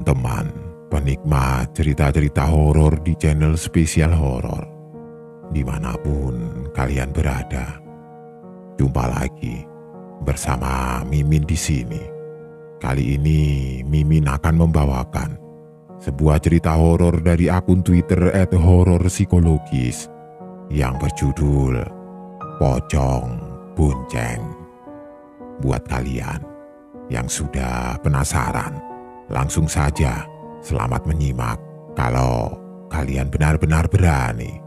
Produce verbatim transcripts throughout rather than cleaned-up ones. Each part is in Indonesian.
teman-teman penikmat cerita-cerita horor di channel Spesial Horor. Dimanapun kalian berada, jumpa lagi bersama Mimin di sini. Kali ini Mimin akan membawakan sebuah cerita horor dari akun Twitter et horor psikologis yang berjudul Pocong Bonceng. Buat kalian yang sudah penasaran, langsung saja selamat menyimak kalau kalian benar-benar berani.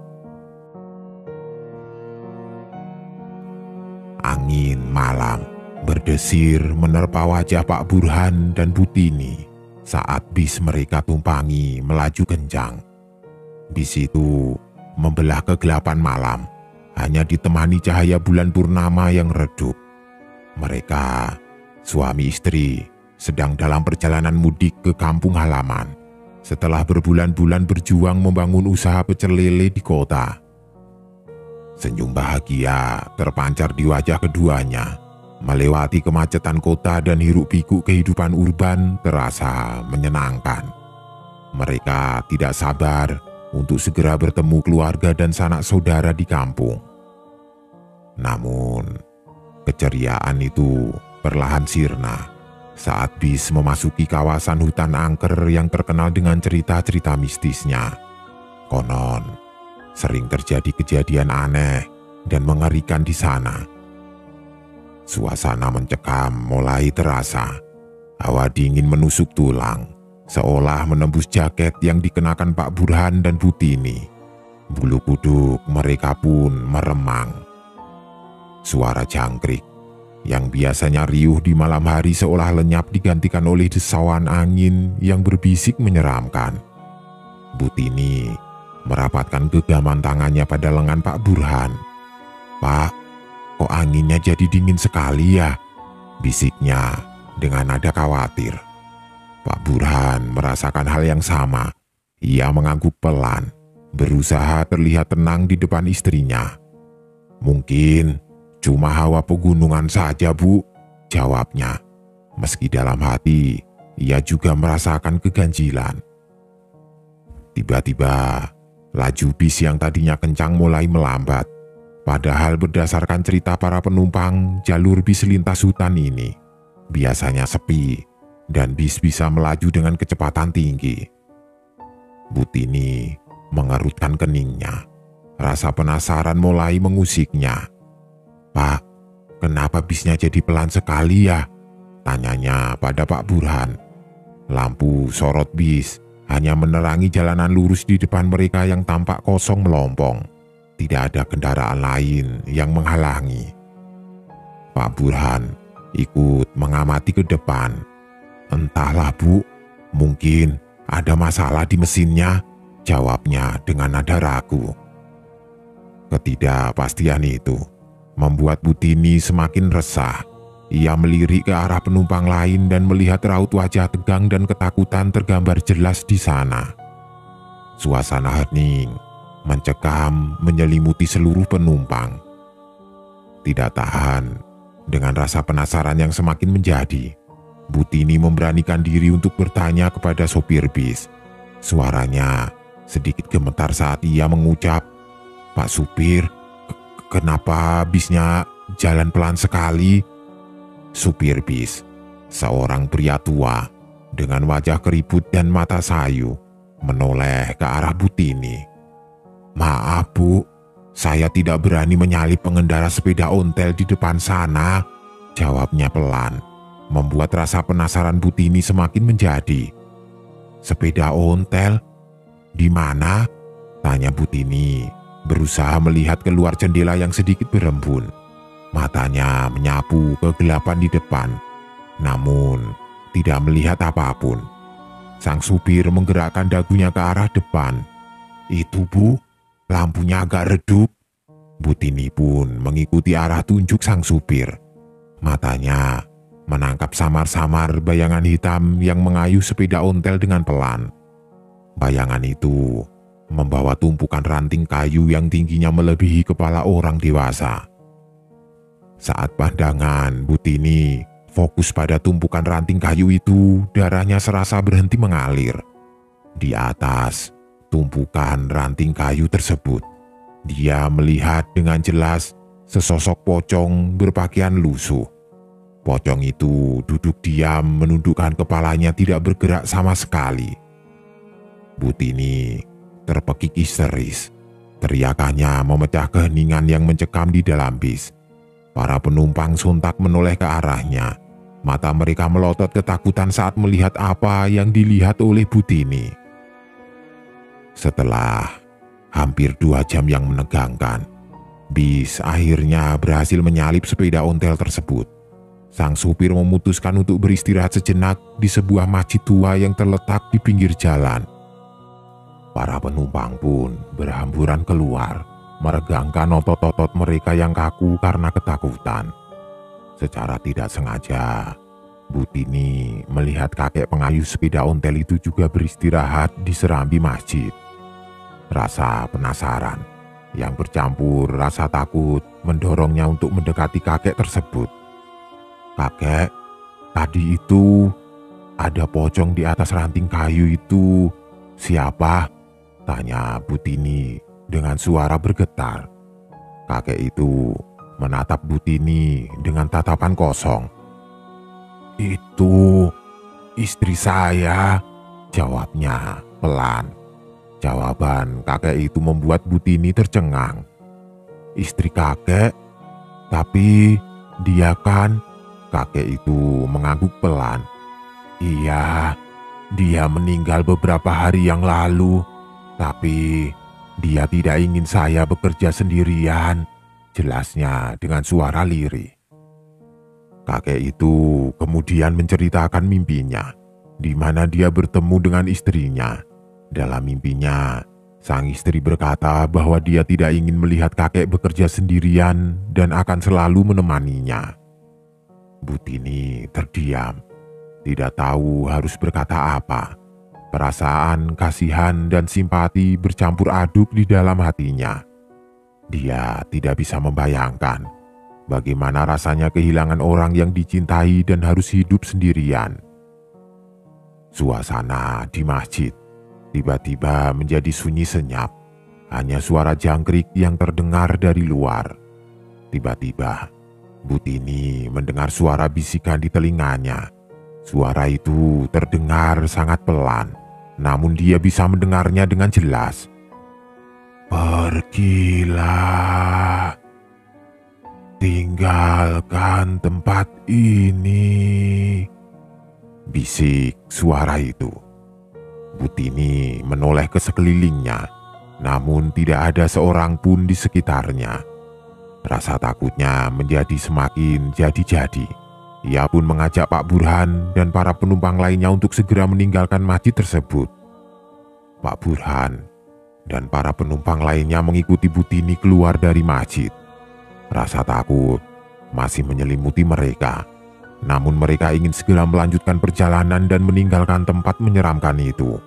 Angin malam berdesir menerpa wajah Pak Burhan dan Bu Tini saat bis mereka tumpangi melaju kencang. Bis itu membelah kegelapan malam, hanya ditemani cahaya bulan purnama yang redup. Mereka, suami istri, sedang dalam perjalanan mudik ke kampung halaman setelah berbulan-bulan berjuang membangun usaha pecel lele di kota. Senyum bahagia terpancar di wajah keduanya. Melewati kemacetan kota dan hiruk-pikuk kehidupan urban terasa menyenangkan. Mereka tidak sabar untuk segera bertemu keluarga dan sanak saudara di kampung. Namun, keceriaan itu perlahan sirna saat bis memasuki kawasan hutan angker yang terkenal dengan cerita-cerita mistisnya. Konon, sering terjadi kejadian aneh dan mengerikan di sana. Suasana mencekam mulai terasa. Hawa dingin menusuk tulang, seolah menembus jaket yang dikenakan Pak Burhan dan Bu Tini. Bulu kuduk mereka pun meremang. Suara jangkrik yang biasanya riuh di malam hari seolah lenyap digantikan oleh desauan angin yang berbisik menyeramkan. Bu Tini merapatkan genggaman tangannya pada lengan Pak Burhan. "Pak, kok anginnya jadi dingin sekali ya?" bisiknya dengan nada khawatir. Pak Burhan merasakan hal yang sama. Ia mengangguk pelan, berusaha terlihat tenang di depan istrinya. "Mungkin cuma hawa pegunungan saja, Bu," jawabnya. Meski dalam hati, ia juga merasakan keganjilan. Tiba-tiba, laju bis yang tadinya kencang mulai melambat. Padahal berdasarkan cerita para penumpang, jalur bis lintas hutan ini biasanya sepi dan bis bisa melaju dengan kecepatan tinggi. Bu Tini mengerutkan keningnya. Rasa penasaran mulai mengusiknya. "Pak, kenapa bisnya jadi pelan sekali ya?" tanyanya pada Pak Burhan. Lampu sorot bis hanya menerangi jalanan lurus di depan mereka yang tampak kosong melompong. Tidak ada kendaraan lain yang menghalangi. Pak Burhan ikut mengamati ke depan. "Entahlah, Bu, mungkin ada masalah di mesinnya," jawabnya dengan nada ragu. Ketidakpastian itu membuat Bu Tini semakin resah. Ia melirik ke arah penumpang lain dan melihat raut wajah tegang dan ketakutan tergambar jelas di sana. Suasana hening mencekam menyelimuti seluruh penumpang. Tidak tahan dengan rasa penasaran yang semakin menjadi, Bu Tini memberanikan diri untuk bertanya kepada sopir bis. Suaranya sedikit gemetar saat ia mengucap, "Pak supir, kenapa bisnya jalan pelan sekali?" Supir bis, seorang pria tua dengan wajah keriput dan mata sayu, menoleh ke arah Bu Tini. "Maaf, Bu, saya tidak berani menyalip pengendara sepeda ontel di depan sana," jawabnya pelan, membuat rasa penasaran Bu Tini semakin menjadi. "Sepeda ontel? Di mana?" tanya Bu Tini, berusaha melihat keluar jendela yang sedikit berembun. Matanya menyapu kegelapan di depan, namun tidak melihat apapun. Sang supir menggerakkan dagunya ke arah depan. "Itu, Bu, lampunya agak redup." Bu Tini pun mengikuti arah tunjuk sang supir. Matanya menangkap samar-samar bayangan hitam yang mengayuh sepeda ontel dengan pelan. Bayangan itu membawa tumpukan ranting kayu yang tingginya melebihi kepala orang dewasa. Saat pandangan Bu Tini fokus pada tumpukan ranting kayu itu, darahnya serasa berhenti mengalir. Di atas tumpukan ranting kayu tersebut, dia melihat dengan jelas sesosok pocong berpakaian lusuh. Pocong itu duduk diam menundukkan kepalanya, tidak bergerak sama sekali. Butini terpekik histeris. Teriakannya memecah keheningan yang mencekam di dalam bis. Para penumpang sontak menoleh ke arahnya. Mata mereka melotot ketakutan saat melihat apa yang dilihat oleh Butini. Setelah hampir dua jam yang menegangkan, bis akhirnya berhasil menyalip sepeda ontel tersebut. Sang supir memutuskan untuk beristirahat sejenak di sebuah masjid tua yang terletak di pinggir jalan. Para penumpang pun berhamburan keluar, meregangkan otot-otot mereka yang kaku karena ketakutan. Secara tidak sengaja, Butini melihat kakek pengayuh sepeda ontel itu juga beristirahat di serambi masjid. Rasa penasaran yang bercampur rasa takut mendorongnya untuk mendekati kakek tersebut. "Kakek, tadi itu ada pocong di atas ranting kayu itu. Siapa?" tanya Butini dengan suara bergetar. Kakek itu menatap Butini dengan tatapan kosong. "Itu istri saya," jawabnya pelan. Jawaban kakek itu membuat Butini tercengang. "Istri kakek? Tapi dia kan..." Kakek itu mengangguk pelan. "Iya, dia meninggal beberapa hari yang lalu. Tapi dia tidak ingin saya bekerja sendirian," jelasnya dengan suara lirih. Kakek itu kemudian menceritakan mimpinya, di mana dia bertemu dengan istrinya. Dalam mimpinya, sang istri berkata bahwa dia tidak ingin melihat kakek bekerja sendirian dan akan selalu menemaninya. Butini terdiam, tidak tahu harus berkata apa. Perasaan kasihan dan simpati bercampur aduk di dalam hatinya. Dia tidak bisa membayangkan bagaimana rasanya kehilangan orang yang dicintai dan harus hidup sendirian. Suasana di masjid tiba-tiba menjadi sunyi senyap. Hanya suara jangkrik yang terdengar dari luar. Tiba-tiba Butini mendengar suara bisikan di telinganya. Suara itu terdengar sangat pelan, namun dia bisa mendengarnya dengan jelas. "Pergilah, tinggalkan tempat ini," bisik suara itu. Butini menoleh ke sekelilingnya, namun tidak ada seorang pun di sekitarnya. Rasa takutnya menjadi semakin jadi-jadi. Ia pun mengajak Pak Burhan dan para penumpang lainnya untuk segera meninggalkan masjid tersebut. Pak Burhan dan para penumpang lainnya mengikuti Butini keluar dari masjid. Rasa takut masih menyelimuti mereka, namun mereka ingin segera melanjutkan perjalanan dan meninggalkan tempat menyeramkan itu.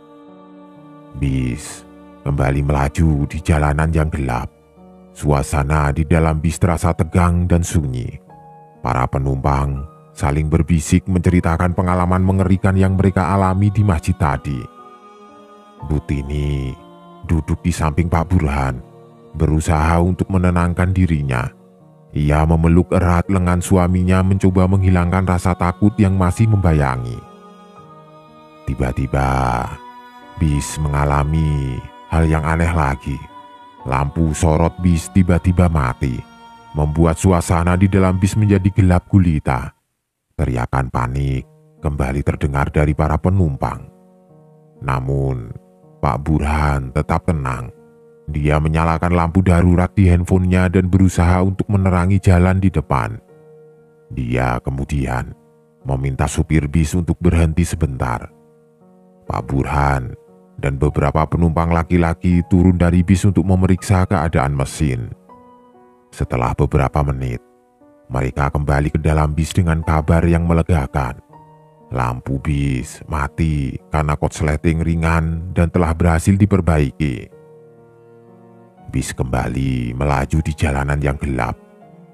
Bis kembali melaju di jalanan yang gelap. Suasana di dalam bis terasa tegang dan sunyi. Para penumpang saling berbisik menceritakan pengalaman mengerikan yang mereka alami di masjid tadi. Butini duduk di samping Pak Burhan, berusaha untuk menenangkan dirinya. Ia memeluk erat lengan suaminya, mencoba menghilangkan rasa takut yang masih membayangi. Tiba-tiba, bis mengalami hal yang aneh lagi. Lampu sorot bis tiba-tiba mati, membuat suasana di dalam bis menjadi gelap gulita. Teriakan panik kembali terdengar dari para penumpang. Namun, Pak Burhan tetap tenang. Dia menyalakan lampu darurat di handphonenya dan berusaha untuk menerangi jalan di depan. Dia kemudian meminta supir bis untuk berhenti sebentar. Pak Burhan dan beberapa penumpang laki-laki turun dari bis untuk memeriksa keadaan mesin. Setelah beberapa menit, mereka kembali ke dalam bis dengan kabar yang melegakan. Lampu bis mati karena korsleting ringan dan telah berhasil diperbaiki. Bis kembali melaju di jalanan yang gelap.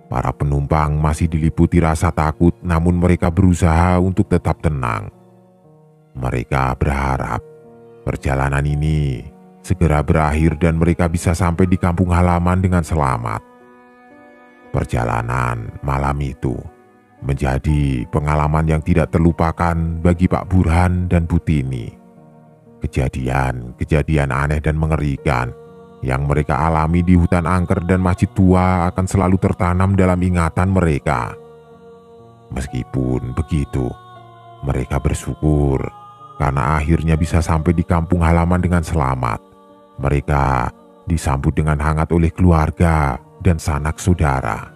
Para penumpang masih diliputi rasa takut, namun mereka berusaha untuk tetap tenang. Mereka berharap perjalanan ini segera berakhir dan mereka bisa sampai di kampung halaman dengan selamat. Perjalanan malam itu menjadi pengalaman yang tidak terlupakan bagi Pak Burhan dan Bu Tini. Kejadian-kejadian aneh dan mengerikan yang mereka alami di hutan angker dan masjid tua akan selalu tertanam dalam ingatan mereka. Meskipun begitu, mereka bersyukur karena akhirnya bisa sampai di kampung halaman dengan selamat. Mereka disambut dengan hangat oleh keluarga dan sanak saudara.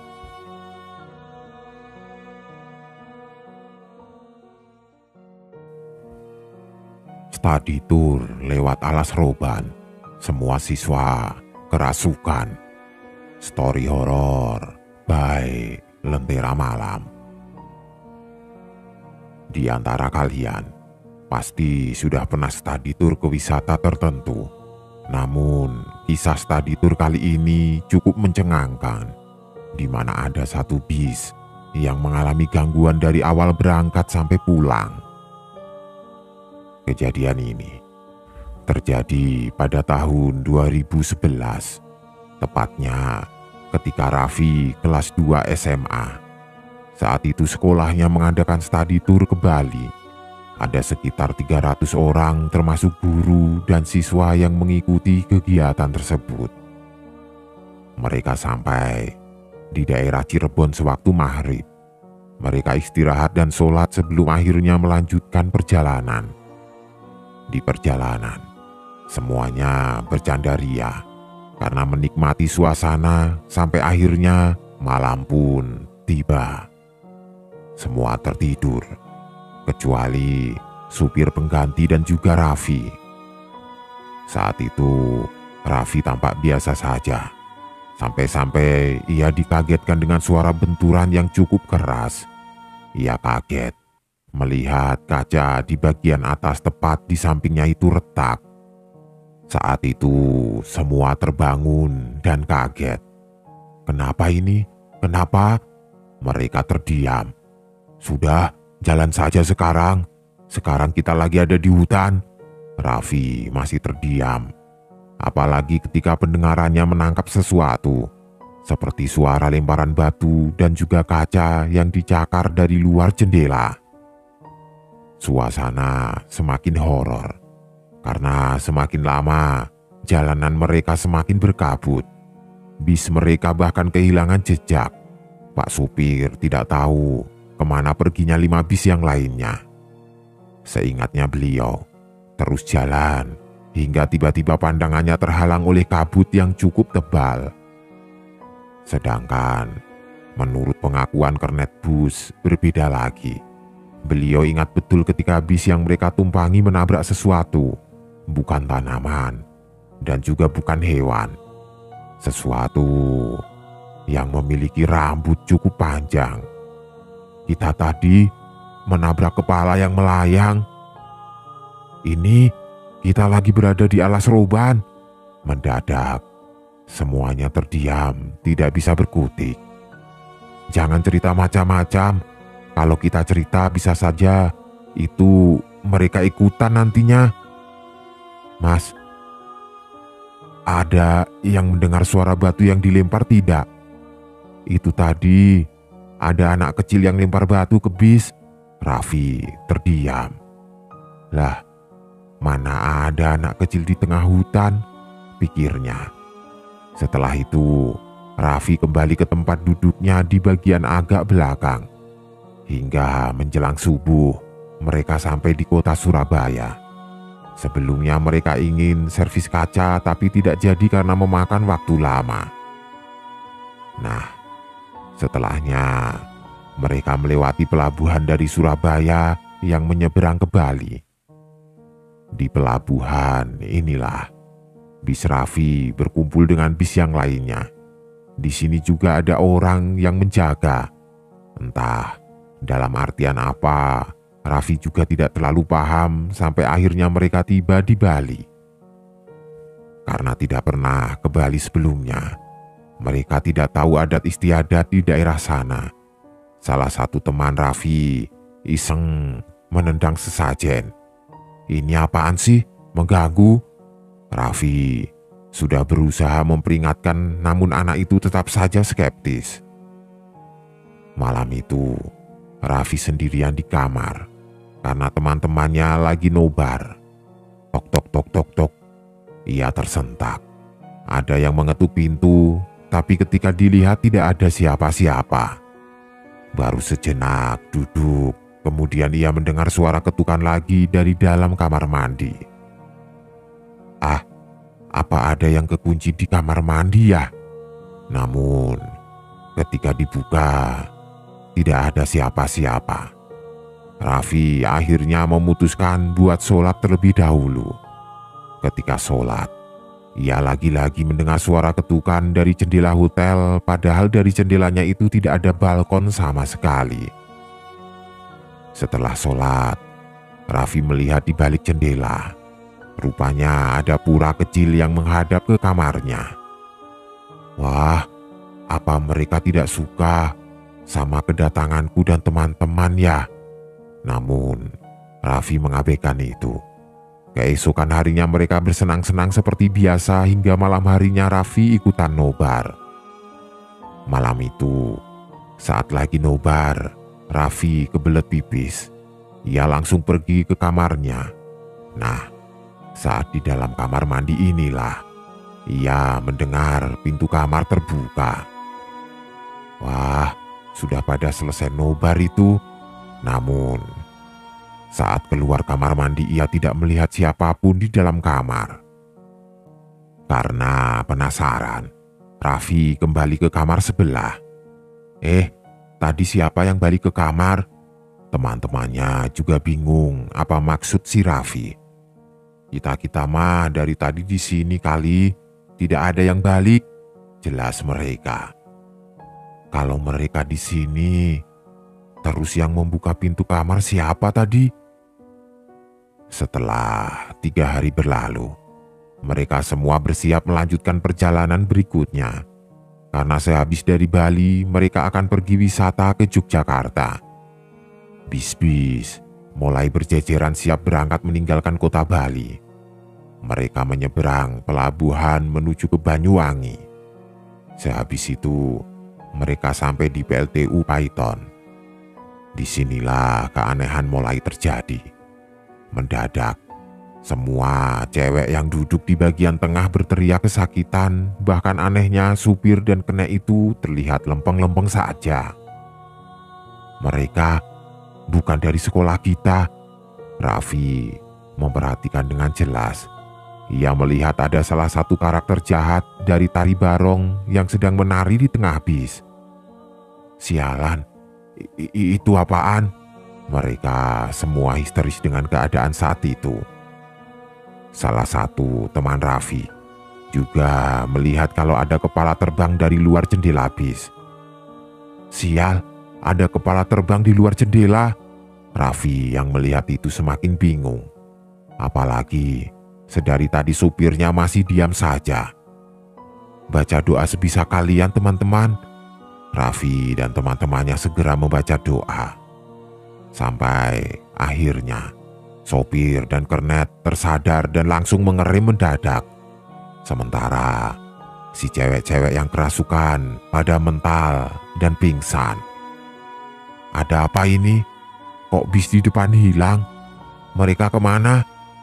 Study tour lewat alas roban. Semua siswa kerasukan. Story horor by Lentera Malam. Di antara kalian pasti sudah pernah study tour ke wisata tertentu. Namun kisah study tour kali ini cukup mencengangkan, di mana ada satu bis yang mengalami gangguan dari awal berangkat sampai pulang. Kejadian ini terjadi pada tahun dua ribu sebelas, tepatnya ketika Raffi kelas dua S M A. Saat itu sekolahnya mengadakan study tour ke Bali. Ada sekitar tiga ratus orang termasuk guru dan siswa yang mengikuti kegiatan tersebut. Mereka sampai di daerah Cirebon sewaktu maghrib. Mereka istirahat dan sholat sebelum akhirnya melanjutkan perjalanan. Di perjalanan, semuanya bercanda ria karena menikmati suasana sampai akhirnya malam pun tiba. Semua tertidur, kecuali supir pengganti dan juga Raffi. Saat itu, Raffi tampak biasa saja. Sampai-sampai ia dikagetkan dengan suara benturan yang cukup keras. Ia kaget melihat kaca di bagian atas tepat di sampingnya itu retak. Saat itu semua terbangun dan kaget. Kenapa ini? Kenapa? Mereka terdiam. Sudah, jalan saja sekarang. Sekarang kita lagi ada di hutan. Raffi masih terdiam. Apalagi ketika pendengarannya menangkap sesuatu. Seperti suara lemparan batu dan juga kaca yang dicakar dari luar jendela. Suasana semakin horor. Karena semakin lama, jalanan mereka semakin berkabut. Bis mereka bahkan kehilangan jejak. Pak supir tidak tahu kemana perginya lima bis yang lainnya. Seingatnya beliau, terus jalan hingga tiba-tiba pandangannya terhalang oleh kabut yang cukup tebal. Sedangkan menurut pengakuan kernet bus berbeda lagi. Beliau ingat betul ketika bis yang mereka tumpangi menabrak sesuatu. Bukan tanaman dan juga bukan hewan. Sesuatu yang memiliki rambut cukup panjang. Kita tadi menabrak kepala yang melayang. Ini kita lagi berada di alas roban. Mendadak semuanya terdiam, tidak bisa berkutik. Jangan cerita macam-macam. Kalau kita cerita bisa saja itu mereka ikutan nantinya. Mas, ada yang mendengar suara batu yang dilempar tidak? Itu tadi ada anak kecil yang lempar batu ke bis. Raffi terdiam. Lah, mana ada anak kecil di tengah hutan? Pikirnya. Setelah itu, Raffi kembali ke tempat duduknya di bagian agak belakang. Hingga menjelang subuh, mereka sampai di kota Surabaya. Sebelumnya mereka ingin servis kaca tapi tidak jadi karena memakan waktu lama. Nah, setelahnya mereka melewati pelabuhan dari Surabaya yang menyeberang ke Bali. Di pelabuhan inilah bis Raffi berkumpul dengan bis yang lainnya. Di sini juga ada orang yang menjaga. Entah dalam artian apa, Raffi juga tidak terlalu paham sampai akhirnya mereka tiba di Bali. Karena tidak pernah ke Bali sebelumnya, Mereka tidak tahu adat istiadat di daerah sana. Salah satu teman Raffi iseng menendang sesajen. "Ini apaan sih? Mengganggu?" Raffi sudah berusaha memperingatkan, namun anak itu tetap saja skeptis. Malam itu, Raffi sendirian di kamar karena teman-temannya lagi nobar. Tok tok tok tok tok. Ia tersentak. Ada yang mengetuk pintu, tapi ketika dilihat tidak ada siapa-siapa. Baru sejenak duduk, kemudian ia mendengar suara ketukan lagi dari dalam kamar mandi. "Ah, apa ada yang kekunci di kamar mandi ya?" Namun, ketika dibuka, tidak ada siapa-siapa. Raffi akhirnya memutuskan buat sholat terlebih dahulu. Ketika sholat, ia lagi-lagi mendengar suara ketukan dari jendela hotel, padahal dari jendelanya itu tidak ada balkon sama sekali. Setelah sholat, Raffi melihat di balik jendela. Rupanya ada pura kecil yang menghadap ke kamarnya. Wah, apa mereka tidak suka sama kedatanganku dan teman-teman ya? Namun, Raffi mengabaikan itu. Keesokan harinya mereka bersenang-senang seperti biasa hingga malam harinya Raffi ikutan nobar. Malam itu, saat lagi nobar, Raffi kebelet pipis. Ia langsung pergi ke kamarnya. Nah, saat di dalam kamar mandi inilah, ia mendengar pintu kamar terbuka. Wah, sudah pada selesai nobar itu. Namun, saat keluar kamar mandi ia tidak melihat siapapun di dalam kamar. Karena penasaran, Raffi kembali ke kamar sebelah. Eh, tadi siapa yang balik ke kamar? Teman-temannya juga bingung apa maksud si Raffi. Kita-kita mah dari tadi di sini kali, tidak ada yang balik, jelas mereka. Kalau mereka di sini, terus yang membuka pintu kamar siapa tadi? Setelah tiga hari berlalu, mereka semua bersiap melanjutkan perjalanan berikutnya. Karena sehabis dari Bali, mereka akan pergi wisata ke Yogyakarta. Bis-bis mulai berjejeran siap berangkat meninggalkan kota Bali. Mereka menyeberang pelabuhan menuju ke Banyuwangi. Sehabis itu, mereka sampai di P L T U Paiton. Disinilah keanehan mulai terjadi. Mendadak, semua cewek yang duduk di bagian tengah berteriak kesakitan, bahkan anehnya supir dan kenek itu terlihat lempeng-lempeng saja. Mereka bukan dari sekolah kita. Raffi memperhatikan dengan jelas. Ia melihat ada salah satu karakter jahat dari tari barong yang sedang menari di tengah bis. Sialan, I- itu apaan? Mereka semua histeris dengan keadaan saat itu. Salah satu teman Raffi juga melihat kalau ada kepala terbang dari luar jendela bis. Sial, ada kepala terbang di luar jendela. Raffi yang melihat itu semakin bingung. Apalagi sedari tadi supirnya masih diam saja. Baca doa sebisa kalian teman-teman. Raffi dan teman-temannya segera membaca doa. Sampai akhirnya sopir dan kernet tersadar dan langsung mengerem mendadak. Sementara si cewek-cewek yang kerasukan pada mental dan pingsan. Ada apa ini? Kok bis di depan hilang? Mereka kemana?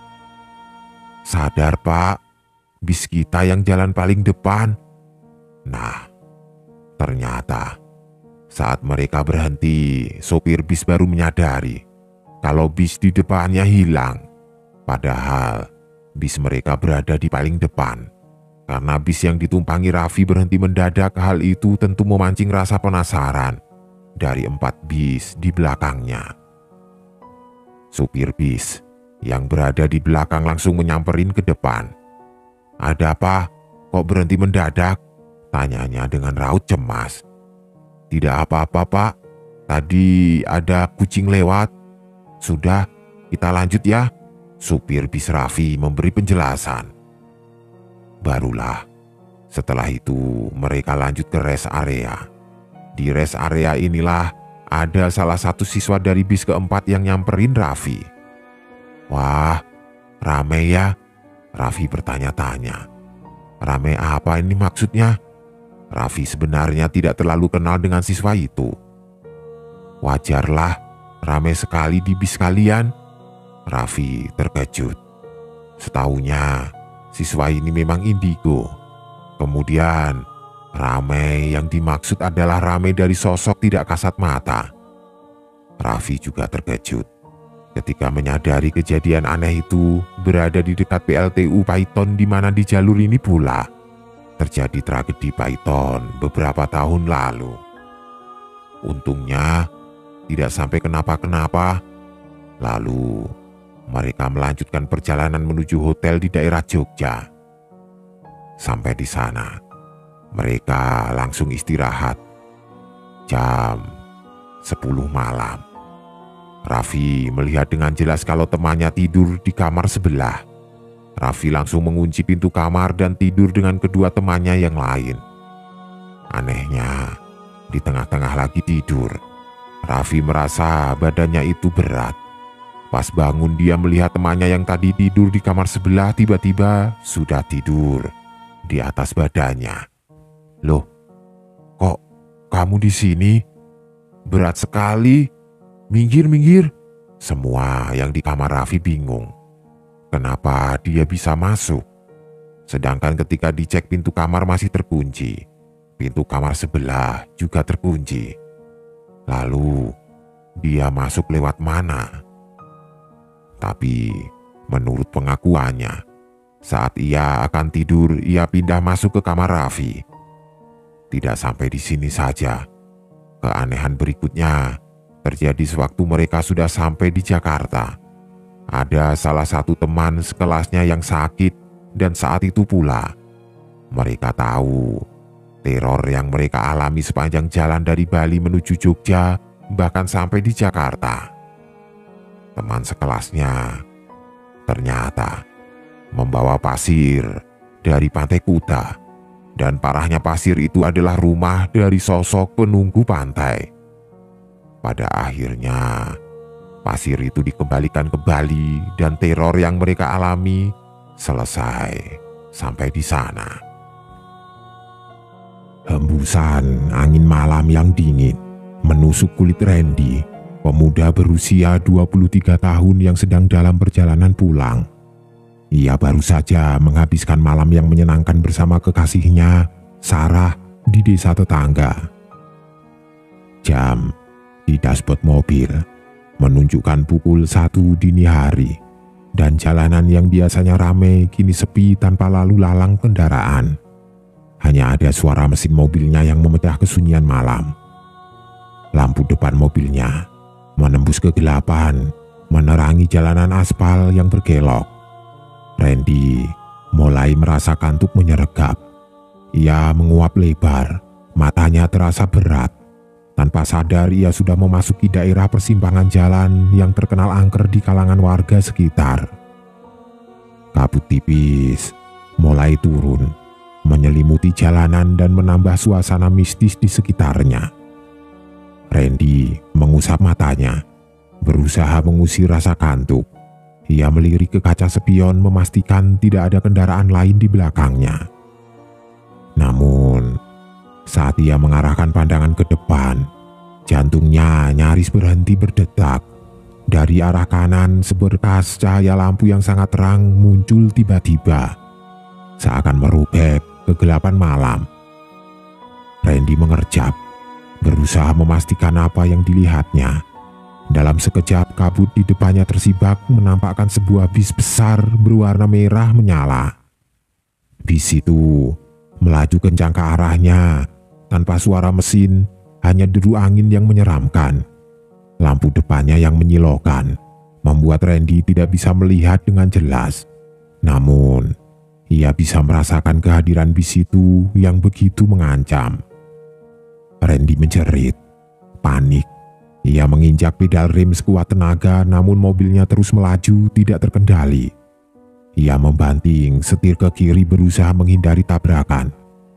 Sadar pak, bis kita yang jalan paling depan. Nah, ternyata saat mereka berhenti, sopir bis baru menyadari kalau bis di depannya hilang. Padahal bis mereka berada di paling depan. Karena bis yang ditumpangi Raffi berhenti mendadak, hal itu tentu memancing rasa penasaran dari empat bis di belakangnya. Supir bis yang berada di belakang langsung menyamperin ke depan. Ada apa? Kok berhenti mendadak? Tanyanya dengan raut cemas. Tidak apa-apa pak, tadi ada kucing lewat. Sudah, kita lanjut ya. Supir bis Raffi memberi penjelasan. Barulah Setelah itu mereka lanjut ke rest area. Di rest area inilah ada salah satu siswa dari bis keempat yang nyamperin Raffi. "Wah, rame ya?" Raffi bertanya-tanya. "Rame apa ini maksudnya?" Raffi sebenarnya tidak terlalu kenal dengan siswa itu. "Wajarlah, rame sekali di bis kalian." Raffi terkejut. Setahunya siswa ini memang indigo. Kemudian rame yang dimaksud adalah rame dari sosok tidak kasat mata. Raffi juga terkejut ketika menyadari kejadian aneh itu berada di dekat P L T U Python, di mana di jalur ini pula terjadi tragedi Python beberapa tahun lalu. Untungnya tidak sampai kenapa-kenapa. Lalu mereka melanjutkan perjalanan menuju hotel di daerah Jogja. Sampai di sana, mereka langsung istirahat. Jam sepuluh malam. Raffi melihat dengan jelas kalau temannya tidur di kamar sebelah. Raffi langsung mengunci pintu kamar dan tidur dengan kedua temannya yang lain. Anehnya, di tengah-tengah lagi tidur, Raffi merasa badannya itu berat. Pas bangun dia melihat temannya yang tadi tidur di kamar sebelah tiba-tiba sudah tidur di atas badannya. "Loh, kok kamu di sini? Berat sekali. Minggir, minggir." Semua yang di kamar Raffi bingung. Kenapa dia bisa masuk? Sedangkan ketika dicek pintu kamar masih terkunci. Pintu kamar sebelah juga terkunci. Lalu dia masuk lewat mana? Tapi menurut pengakuannya, saat ia akan tidur ia pindah masuk ke kamar Raffi. Tidak sampai di sini saja. Keanehan berikutnya terjadi sewaktu mereka sudah sampai di Jakarta. Ada salah satu teman sekelasnya yang sakit, dan saat itu pula mereka tahu teror yang mereka alami sepanjang jalan dari Bali menuju Jogja, bahkan sampai di Jakarta. Teman sekelasnya ternyata membawa pasir dari Pantai Kuta, dan parahnya pasir itu adalah rumah dari sosok penunggu pantai. Pada akhirnya pasir itu dikembalikan ke Bali dan teror yang mereka alami selesai sampai di sana. Hembusan angin malam yang dingin menusuk kulit Randy, pemuda berusia dua puluh tiga tahun yang sedang dalam perjalanan pulang. Ia baru saja menghabiskan malam yang menyenangkan bersama kekasihnya, Sarah, di desa tetangga. Jam di dashboard mobil menunjukkan pukul satu dini hari, dan jalanan yang biasanya ramai kini sepi tanpa lalu lalang kendaraan. Hanya ada suara mesin mobilnya yang memecah kesunyian malam. Lampu depan mobilnya menembus kegelapan, menerangi jalanan aspal yang berkelok. Randy mulai merasa kantuk menyeregap. Ia menguap lebar, matanya terasa berat. Tanpa sadar ia sudah memasuki daerah persimpangan jalan yang terkenal angker di kalangan warga sekitar. Kabut tipis mulai turun, menyelimuti jalanan dan menambah suasana mistis di sekitarnya. Randy mengusap matanya, berusaha mengusir rasa kantuk. Ia melirik ke kaca spion memastikan tidak ada kendaraan lain di belakangnya. Namun, saat ia mengarahkan pandangan ke depan, jantungnya nyaris berhenti berdetak. Dari arah kanan, seberkas cahaya lampu yang sangat terang muncul tiba-tiba, seakan merobek kegelapan malam. Randy mengerjap, berusaha memastikan apa yang dilihatnya. Dalam sekejap, kabut di depannya tersibak menampakkan sebuah bis besar berwarna merah menyala. Bis itu melaju kencang ke arahnya, tanpa suara mesin, hanya deru angin yang menyeramkan. Lampu depannya yang menyilaukan membuat Randy tidak bisa melihat dengan jelas. Namun, ia bisa merasakan kehadiran bis itu yang begitu mengancam. Randy menjerit, panik. Ia menginjak pedal rem sekuat tenaga, namun mobilnya terus melaju tidak terkendali. Ia membanting setir ke kiri berusaha menghindari tabrakan.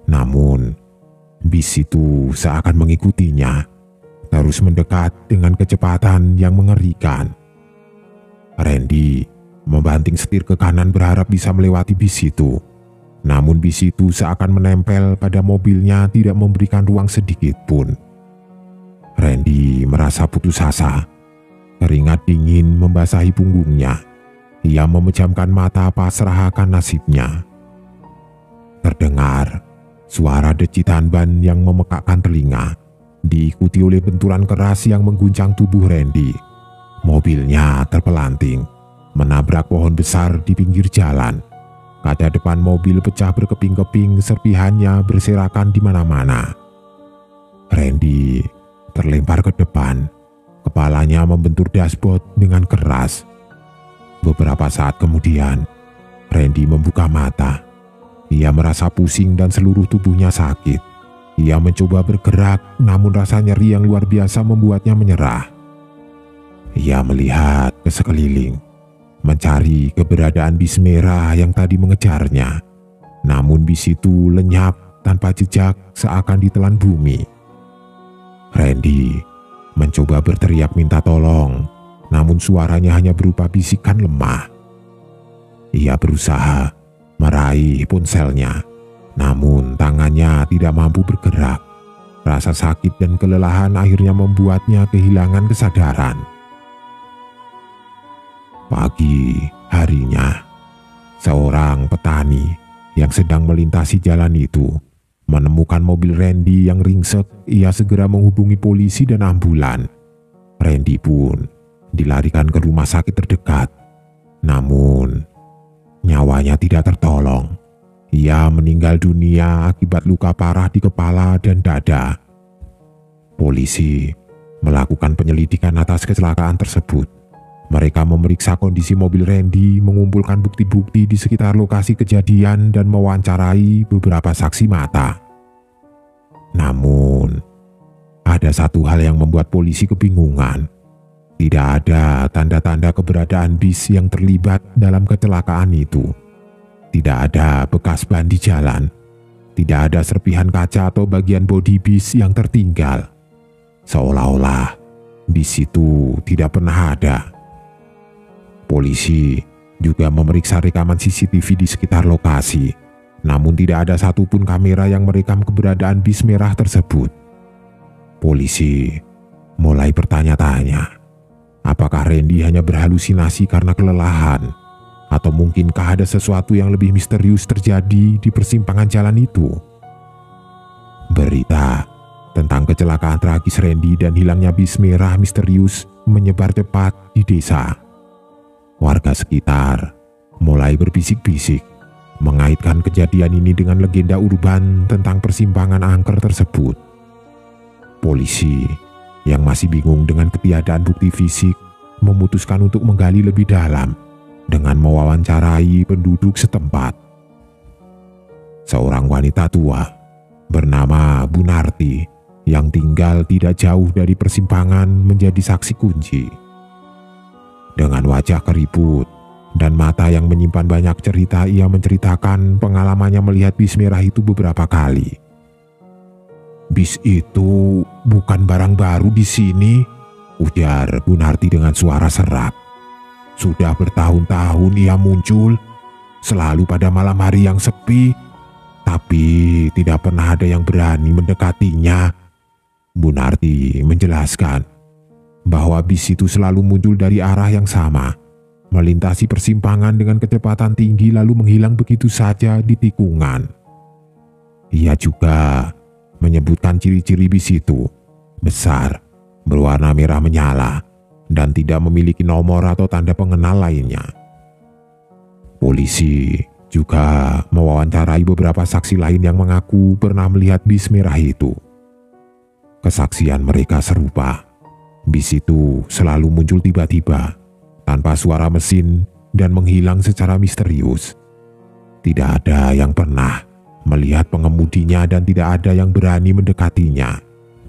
Namun, bis itu seakan mengikutinya, terus mendekat dengan kecepatan yang mengerikan. Randy membanting setir ke kanan berharap bisa melewati bis itu. Namun bis itu seakan menempel pada mobilnya, tidak memberikan ruang sedikit pun. Randy merasa putus asa. Keringat dingin membasahi punggungnya. Ia memejamkan mata pasrah akan nasibnya. Terdengar suara decitan ban yang memekakkan telinga, diikuti oleh benturan keras yang mengguncang tubuh Randy. Mobilnya terpelanting, menabrak pohon besar di pinggir jalan. Kaca depan mobil pecah berkeping-keping, serpihannya berserakan di mana-mana. Randy terlempar ke depan, kepalanya membentur dashboard dengan keras. Beberapa saat kemudian, Randy membuka mata. Ia merasa pusing dan seluruh tubuhnya sakit. Ia mencoba bergerak, namun rasa nyeri yang luar biasa membuatnya menyerah. Ia melihat ke sekeliling, mencari keberadaan bis merah yang tadi mengejarnya. Namun bis itu lenyap tanpa jejak, seakan ditelan bumi. Randy mencoba berteriak minta tolong, namun suaranya hanya berupa bisikan lemah. Ia berusaha meraih ponselnya, namun tangannya tidak mampu bergerak. Rasa sakit dan kelelahan akhirnya membuatnya kehilangan kesadaran. Pagi harinya, seorang petani yang sedang melintasi jalan itu menemukan mobil Randy yang ringsek. Ia segera menghubungi polisi dan ambulan. Randy pun dilarikan ke rumah sakit terdekat. Namun, nyawanya tidak tertolong. Ia meninggal dunia akibat luka parah di kepala dan dada. Polisi melakukan penyelidikan atas kecelakaan tersebut. Mereka memeriksa kondisi mobil Randy, mengumpulkan bukti-bukti di sekitar lokasi kejadian, dan mewawancarai beberapa saksi mata. Namun, ada satu hal yang membuat polisi kebingungan. Tidak ada tanda-tanda keberadaan bis yang terlibat dalam kecelakaan itu. Tidak ada bekas ban di jalan. Tidak ada serpihan kaca atau bagian bodi bis yang tertinggal. Seolah-olah bis itu tidak pernah ada. Polisi juga memeriksa rekaman C C T V di sekitar lokasi. Namun tidak ada satupun kamera yang merekam keberadaan bis merah tersebut. Polisi mulai bertanya-tanya. Apakah Randy hanya berhalusinasi karena kelelahan? Atau mungkinkah ada sesuatu yang lebih misterius terjadi di persimpangan jalan itu? Berita tentang kecelakaan tragis Randy dan hilangnya bis merah misterius menyebar cepat di desa. Warga sekitar mulai berbisik-bisik, mengaitkan kejadian ini dengan legenda urban tentang persimpangan angker tersebut. Polisi yang masih bingung dengan ketiadaan bukti fisik memutuskan untuk menggali lebih dalam dengan mewawancarai penduduk setempat. Seorang wanita tua bernama Bu Narti yang tinggal tidak jauh dari persimpangan menjadi saksi kunci. Dengan wajah keriput dan mata yang menyimpan banyak cerita, ia menceritakan pengalamannya melihat bis merah itu beberapa kali. "Bis itu bukan barang baru di sini," ujar Bu Narti dengan suara serak. "Sudah bertahun-tahun ia muncul, selalu pada malam hari yang sepi, tapi tidak pernah ada yang berani mendekatinya." Bu Narti menjelaskan bahwa bis itu selalu muncul dari arah yang sama, melintasi persimpangan dengan kecepatan tinggi lalu menghilang begitu saja di tikungan. Ia juga menyebutkan ciri-ciri bis itu: besar, berwarna merah menyala, dan tidak memiliki nomor atau tanda pengenal lainnya. Polisi juga mewawancarai beberapa saksi lain yang mengaku pernah melihat bis merah itu. Kesaksian mereka serupa. Bis itu selalu muncul tiba-tiba, tanpa suara mesin, dan menghilang secara misterius. Tidak ada yang pernah melihat pengemudinya dan tidak ada yang berani mendekatinya.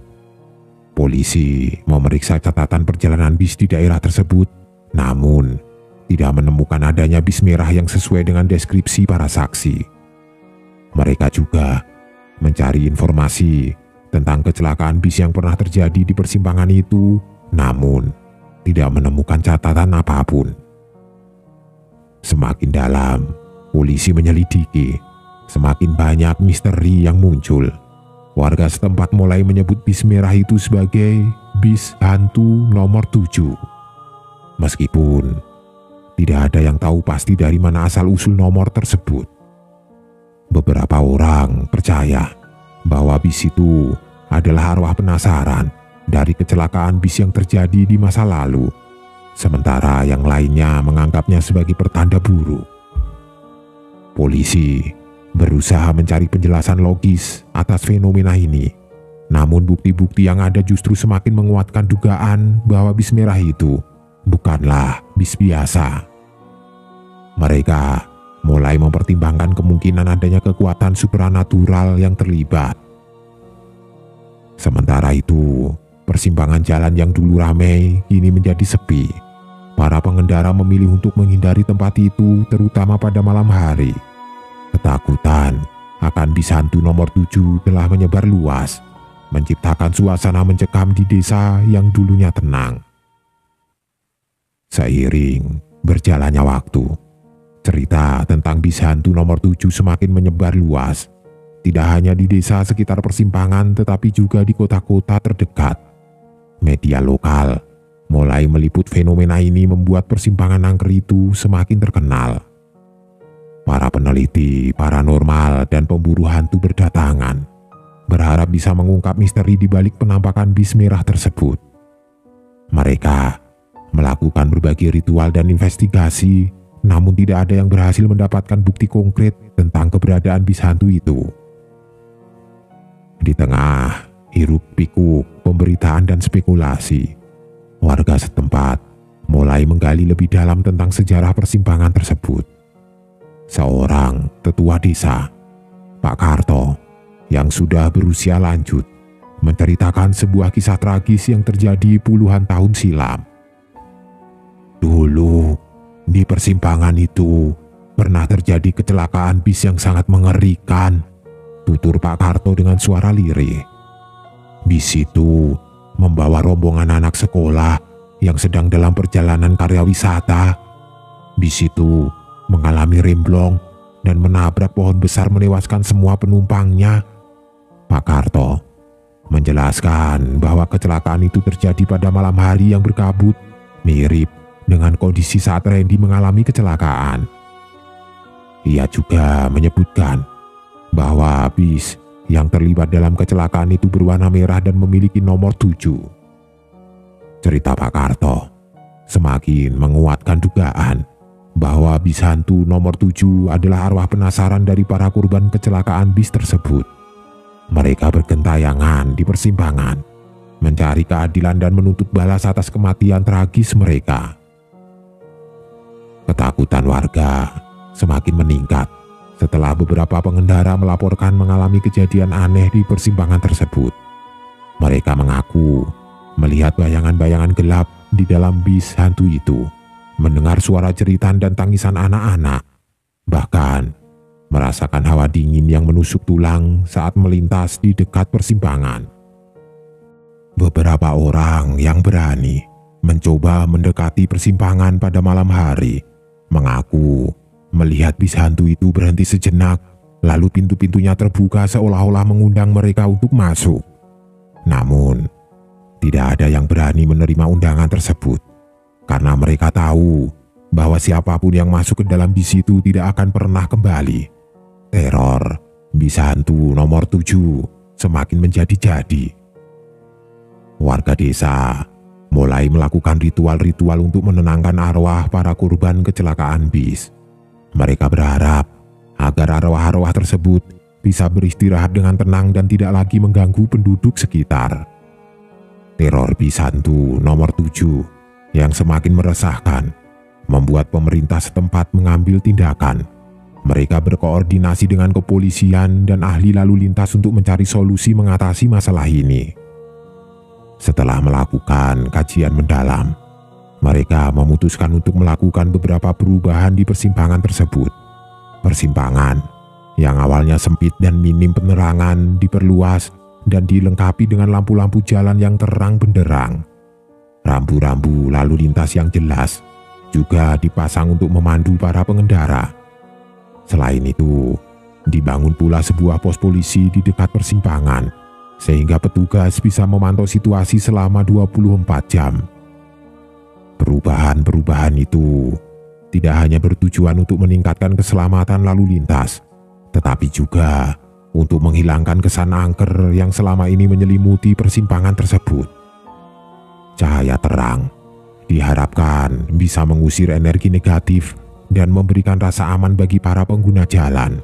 Polisi memeriksa catatan perjalanan bis di daerah tersebut, namun tidak menemukan adanya bis merah yang sesuai dengan deskripsi para saksi. Mereka juga mencari informasi tentang kecelakaan bis yang pernah terjadi di persimpangan itu, namun tidak menemukan catatan apapun. Semakin dalam polisi menyelidiki, semakin banyak misteri yang muncul. Warga setempat mulai menyebut bis merah itu sebagai bis hantu nomor tujuh. Meskipun tidak ada yang tahu pasti dari mana asal-usul nomor tersebut. Beberapa orang percaya bahwa bis itu adalah arwah penasaran dari kecelakaan bis yang terjadi di masa lalu, sementara yang lainnya menganggapnya sebagai pertanda buruk. Polisi berusaha mencari penjelasan logis atas fenomena ini, namun bukti-bukti yang ada justru semakin menguatkan dugaan bahwa bis merah itu bukanlah bis biasa. Mereka mulai mempertimbangkan kemungkinan adanya kekuatan supranatural yang terlibat. Sementara itu, persimpangan jalan yang dulu ramai kini menjadi sepi. Para pengendara memilih untuk menghindari tempat itu, terutama pada malam hari. Ketakutan akan bis hantu nomor tujuh telah menyebar luas, menciptakan suasana mencekam di desa yang dulunya tenang. Seiring berjalannya waktu, cerita tentang bis hantu nomor tujuh semakin menyebar luas, tidak hanya di desa sekitar persimpangan tetapi juga di kota-kota terdekat. Media lokal mulai meliput fenomena ini, membuat persimpangan angker itu semakin terkenal. Para peneliti paranormal dan pemburu hantu berdatangan, berharap bisa mengungkap misteri di balik penampakan bis merah tersebut. Mereka melakukan berbagai ritual dan investigasi, namun tidak ada yang berhasil mendapatkan bukti konkret tentang keberadaan bis hantu itu. Di tengah hiruk-pikuk pemberitaan dan spekulasi, warga setempat mulai menggali lebih dalam tentang sejarah persimpangan tersebut. Seorang tetua desa, Pak Karto, yang sudah berusia lanjut, menceritakan sebuah kisah tragis yang terjadi puluhan tahun silam. Dulu, di persimpangan itu, pernah terjadi kecelakaan bis yang sangat mengerikan, tutur Pak Karto dengan suara lirih. Bis itu membawa rombongan anak sekolah yang sedang dalam perjalanan karya wisata. Bis itu mengalami remblong dan menabrak pohon besar, menewaskan semua penumpangnya. Pak Karto menjelaskan bahwa kecelakaan itu terjadi pada malam hari yang berkabut, mirip dengan kondisi saat Randy mengalami kecelakaan. Ia juga menyebutkan bahwa bis yang terlibat dalam kecelakaan itu berwarna merah dan memiliki nomor tujuh. Cerita Pak Karto semakin menguatkan dugaan bahwa bis hantu nomor tujuh adalah arwah penasaran dari para korban kecelakaan bis tersebut. Mereka bergentayangan di persimpangan, mencari keadilan dan menuntut balas atas kematian tragis mereka. Ketakutan warga semakin meningkat setelah beberapa pengendara melaporkan mengalami kejadian aneh di persimpangan tersebut. Mereka mengaku melihat bayangan-bayangan gelap di dalam bis hantu itu, mendengar suara jeritan dan tangisan anak-anak, bahkan merasakan hawa dingin yang menusuk tulang saat melintas di dekat persimpangan. Beberapa orang yang berani mencoba mendekati persimpangan pada malam hari mengaku melihat bis hantu itu berhenti sejenak, lalu pintu-pintunya terbuka seolah-olah mengundang mereka untuk masuk. Namun, tidak ada yang berani menerima undangan tersebut, karena mereka tahu bahwa siapapun yang masuk ke dalam bis itu tidak akan pernah kembali. Teror bis hantu nomor tujuh semakin menjadi-jadi. Warga desa mulai melakukan ritual-ritual untuk menenangkan arwah para korban kecelakaan bis. Mereka berharap agar arwah-arwah tersebut bisa beristirahat dengan tenang dan tidak lagi mengganggu penduduk sekitar. Teror bis hantu nomor tujuh yang semakin meresahkan membuat pemerintah setempat mengambil tindakan. Mereka berkoordinasi dengan kepolisian dan ahli lalu lintas untuk mencari solusi mengatasi masalah ini. Setelah melakukan kajian mendalam, mereka memutuskan untuk melakukan beberapa perubahan di persimpangan tersebut. Persimpangan yang awalnya sempit dan minim penerangan diperluas dan dilengkapi dengan lampu-lampu jalan yang terang benderang. Rambu-rambu lalu lintas yang jelas juga dipasang untuk memandu para pengendara. Selain itu, dibangun pula sebuah pos polisi di dekat persimpangan, sehingga petugas bisa memantau situasi selama dua puluh empat jam. Perubahan-perubahan itu tidak hanya bertujuan untuk meningkatkan keselamatan lalu lintas, tetapi juga untuk menghilangkan kesan angker yang selama ini menyelimuti persimpangan tersebut. Cahaya terang diharapkan bisa mengusir energi negatif dan memberikan rasa aman bagi para pengguna jalan.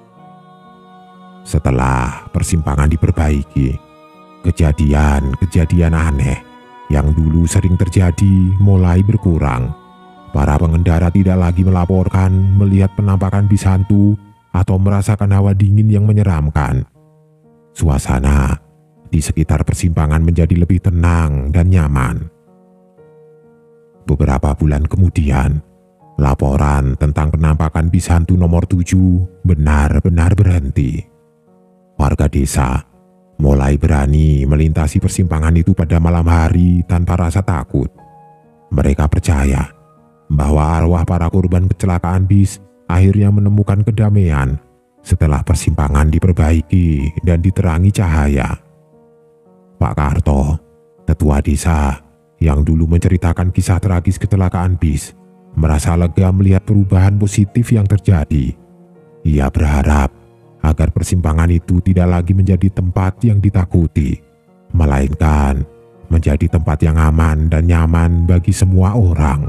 Setelah persimpangan diperbaiki, kejadian-kejadian aneh yang dulu sering terjadi mulai berkurang. Para pengendara tidak lagi melaporkan melihat penampakan bis hantu atau merasakan hawa dingin yang menyeramkan. Suasana di sekitar persimpangan menjadi lebih tenang dan nyaman. Beberapa bulan kemudian, laporan tentang penampakan bis hantu nomor tujuh benar-benar berhenti. Warga desa mulai berani melintasi persimpangan itu pada malam hari tanpa rasa takut. Mereka percaya bahwa arwah para korban kecelakaan bis akhirnya menemukan kedamaian setelah persimpangan diperbaiki dan diterangi cahaya. Pak Karto, tetua desa yang dulu menceritakan kisah tragis kecelakaan bis, merasa lega melihat perubahan positif yang terjadi. Ia berharap agar persimpangan itu tidak lagi menjadi tempat yang ditakuti, melainkan menjadi tempat yang aman dan nyaman bagi semua orang.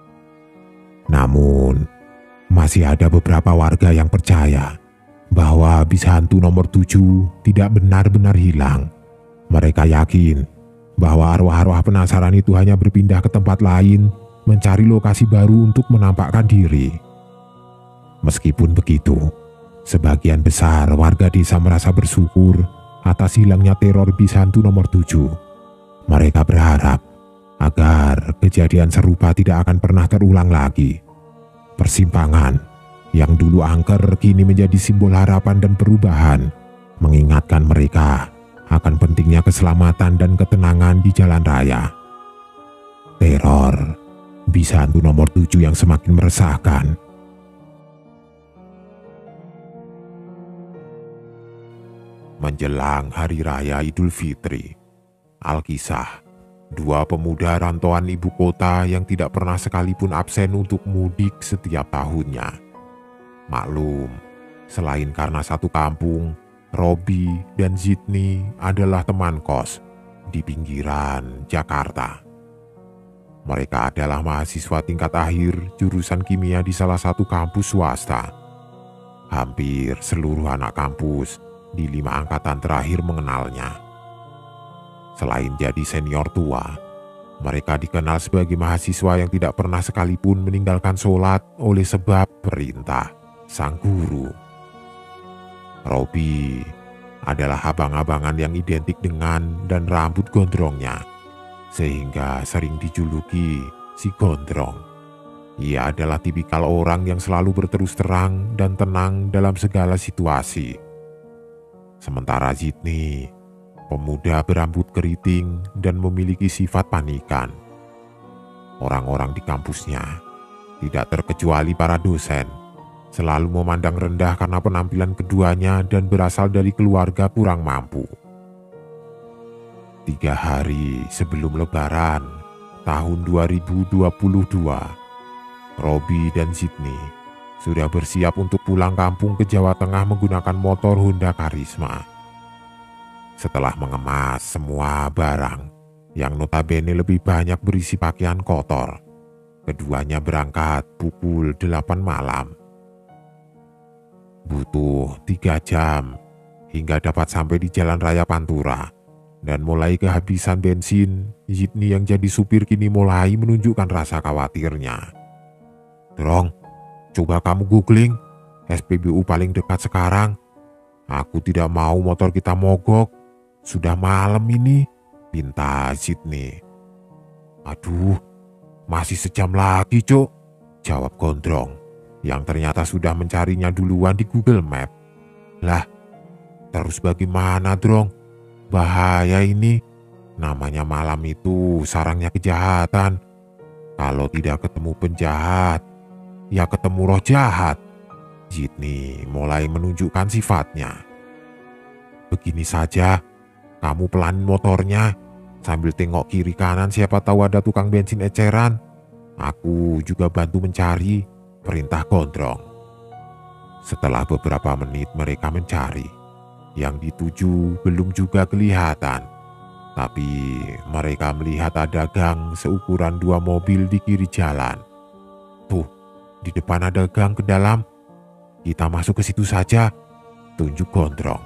Namun, masih ada beberapa warga yang percaya bahwa bis hantu nomor tujuh tidak benar-benar hilang. Mereka yakin bahwa arwah-arwah penasaran itu hanya berpindah ke tempat lain, mencari lokasi baru untuk menampakkan diri. Meskipun begitu, sebagian besar warga desa merasa bersyukur atas hilangnya teror bis hantu nomor tujuh. Mereka berharap agar kejadian serupa tidak akan pernah terulang lagi. Persimpangan yang dulu angker kini menjadi simbol harapan dan perubahan, mengingatkan mereka akan pentingnya keselamatan dan ketenangan di jalan raya. Teror bis hantu nomor tujuh yang semakin meresahkan. Menjelang Hari Raya Idul Fitri, Alkisah, dua pemuda rantauan ibu kota yang tidak pernah sekalipun absen untuk mudik setiap tahunnya. Maklum, selain karena satu kampung, Robi dan Zidni adalah teman kos di pinggiran Jakarta. Mereka adalah mahasiswa tingkat akhir jurusan kimia di salah satu kampus swasta. Hampir seluruh anak kampus di lima angkatan terakhir mengenalnya. Selain jadi senior tua, mereka dikenal sebagai mahasiswa yang tidak pernah sekalipun meninggalkan sholat oleh sebab perintah sang guru. Robi adalah abang-abangan yang identik dengan dan rambut gondrongnya, sehingga sering dijuluki si gondrong. Ia adalah tipikal orang yang selalu berterus terang dan tenang dalam segala situasi. Sementara Zidni, pemuda berambut keriting dan memiliki sifat panikan. Orang-orang di kampusnya, tidak terkecuali para dosen, selalu memandang rendah karena penampilan keduanya dan berasal dari keluarga kurang mampu. Tiga hari sebelum Lebaran tahun dua ribu dua puluh dua, Robi dan Zidni sudah bersiap untuk pulang kampung ke Jawa Tengah menggunakan motor Honda Karisma. Setelah mengemas semua barang yang notabene lebih banyak berisi pakaian kotor, keduanya berangkat pukul delapan malam. Butuh tiga jam hingga dapat sampai di Jalan Raya Pantura, dan mulai kehabisan bensin, Zidni yang jadi supir kini mulai menunjukkan rasa khawatirnya. "Drong, coba kamu googling S P B U paling dekat sekarang. Aku tidak mau motor kita mogok. Sudah malam ini," pinta Zidni. "Aduh, masih sejam lagi, Cuk," jawab Gondrong, yang ternyata sudah mencarinya duluan di Google Map. Lah, terus bagaimana, Drong? Bahaya ini. Namanya malam itu sarangnya kejahatan. Kalau tidak ketemu penjahat, ya ketemu roh jahat. Jitni mulai menunjukkan sifatnya. Begini saja, kamu pelanin motornya sambil tengok kiri kanan, siapa tahu ada tukang bensin eceran. Aku juga bantu mencari, perintah Gondrong. Setelah beberapa menit mereka mencari. Yang dituju belum juga kelihatan. Tapi mereka melihat ada gang seukuran dua mobil di kiri jalan. Tuh, di depan ada gang ke dalam. Kita masuk ke situ saja, tunjuk Gondrong.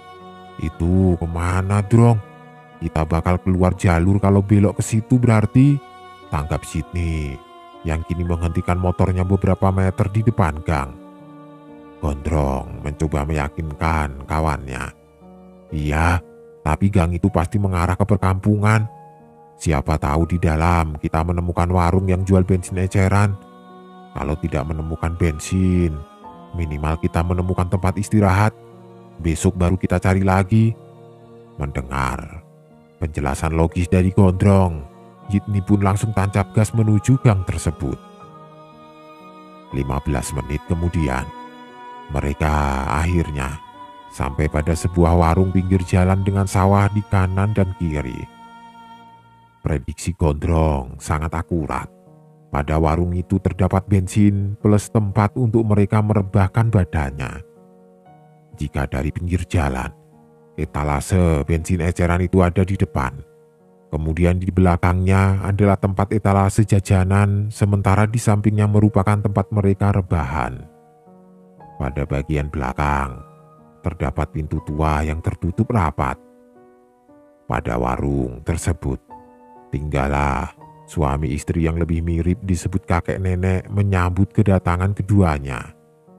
Itu kemana, Drong? Kita bakal keluar jalur kalau belok ke situ berarti, tanggap Sydney, yang kini menghentikan motornya beberapa meter di depan gang. Gondrong mencoba meyakinkan kawannya. Iya, tapi gang itu pasti mengarah ke perkampungan. Siapa tahu di dalam kita menemukan warung yang jual bensin eceran. Kalau tidak menemukan bensin, minimal kita menemukan tempat istirahat. Besok baru kita cari lagi. Mendengar penjelasan logis dari Gondrong, Jitni pun langsung tancap gas menuju gang tersebut. lima belas menit kemudian, mereka akhirnya sampai pada sebuah warung pinggir jalan dengan sawah di kanan dan kiri. Prediksi Gondrong sangat akurat. Pada warung itu terdapat bensin plus tempat untuk mereka merebahkan badannya. Jika dari pinggir jalan, etalase bensin eceran itu ada di depan. Kemudian di belakangnya adalah tempat etalase jajanan, sementara di sampingnya merupakan tempat mereka rebahan. Pada bagian belakang, terdapat pintu tua yang tertutup rapat. Pada warung tersebut, tinggallah suami istri yang lebih mirip disebut kakek nenek menyambut kedatangan keduanya.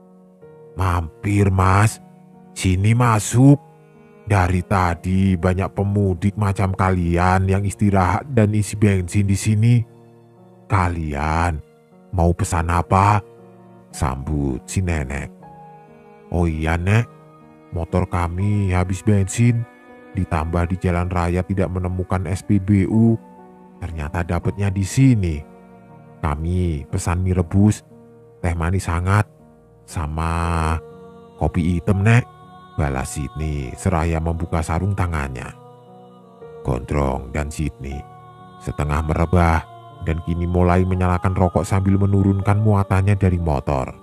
Mampir, Mas. Sini masuk. Dari tadi banyak pemudik macam kalian yang istirahat dan isi bensin di sini. Kalian mau pesan apa? Sambut si nenek. Oh iya, Nek. Motor kami habis bensin. Ditambah di jalan raya tidak menemukan S P B U. Ternyata dapatnya di sini. Kami pesan mie rebus, teh manis hangat, sama kopi hitam, Nek. Balas Sydney seraya membuka sarung tangannya. Gondrong dan Sydney setengah merebah dan kini mulai menyalakan rokok sambil menurunkan muatannya dari motor.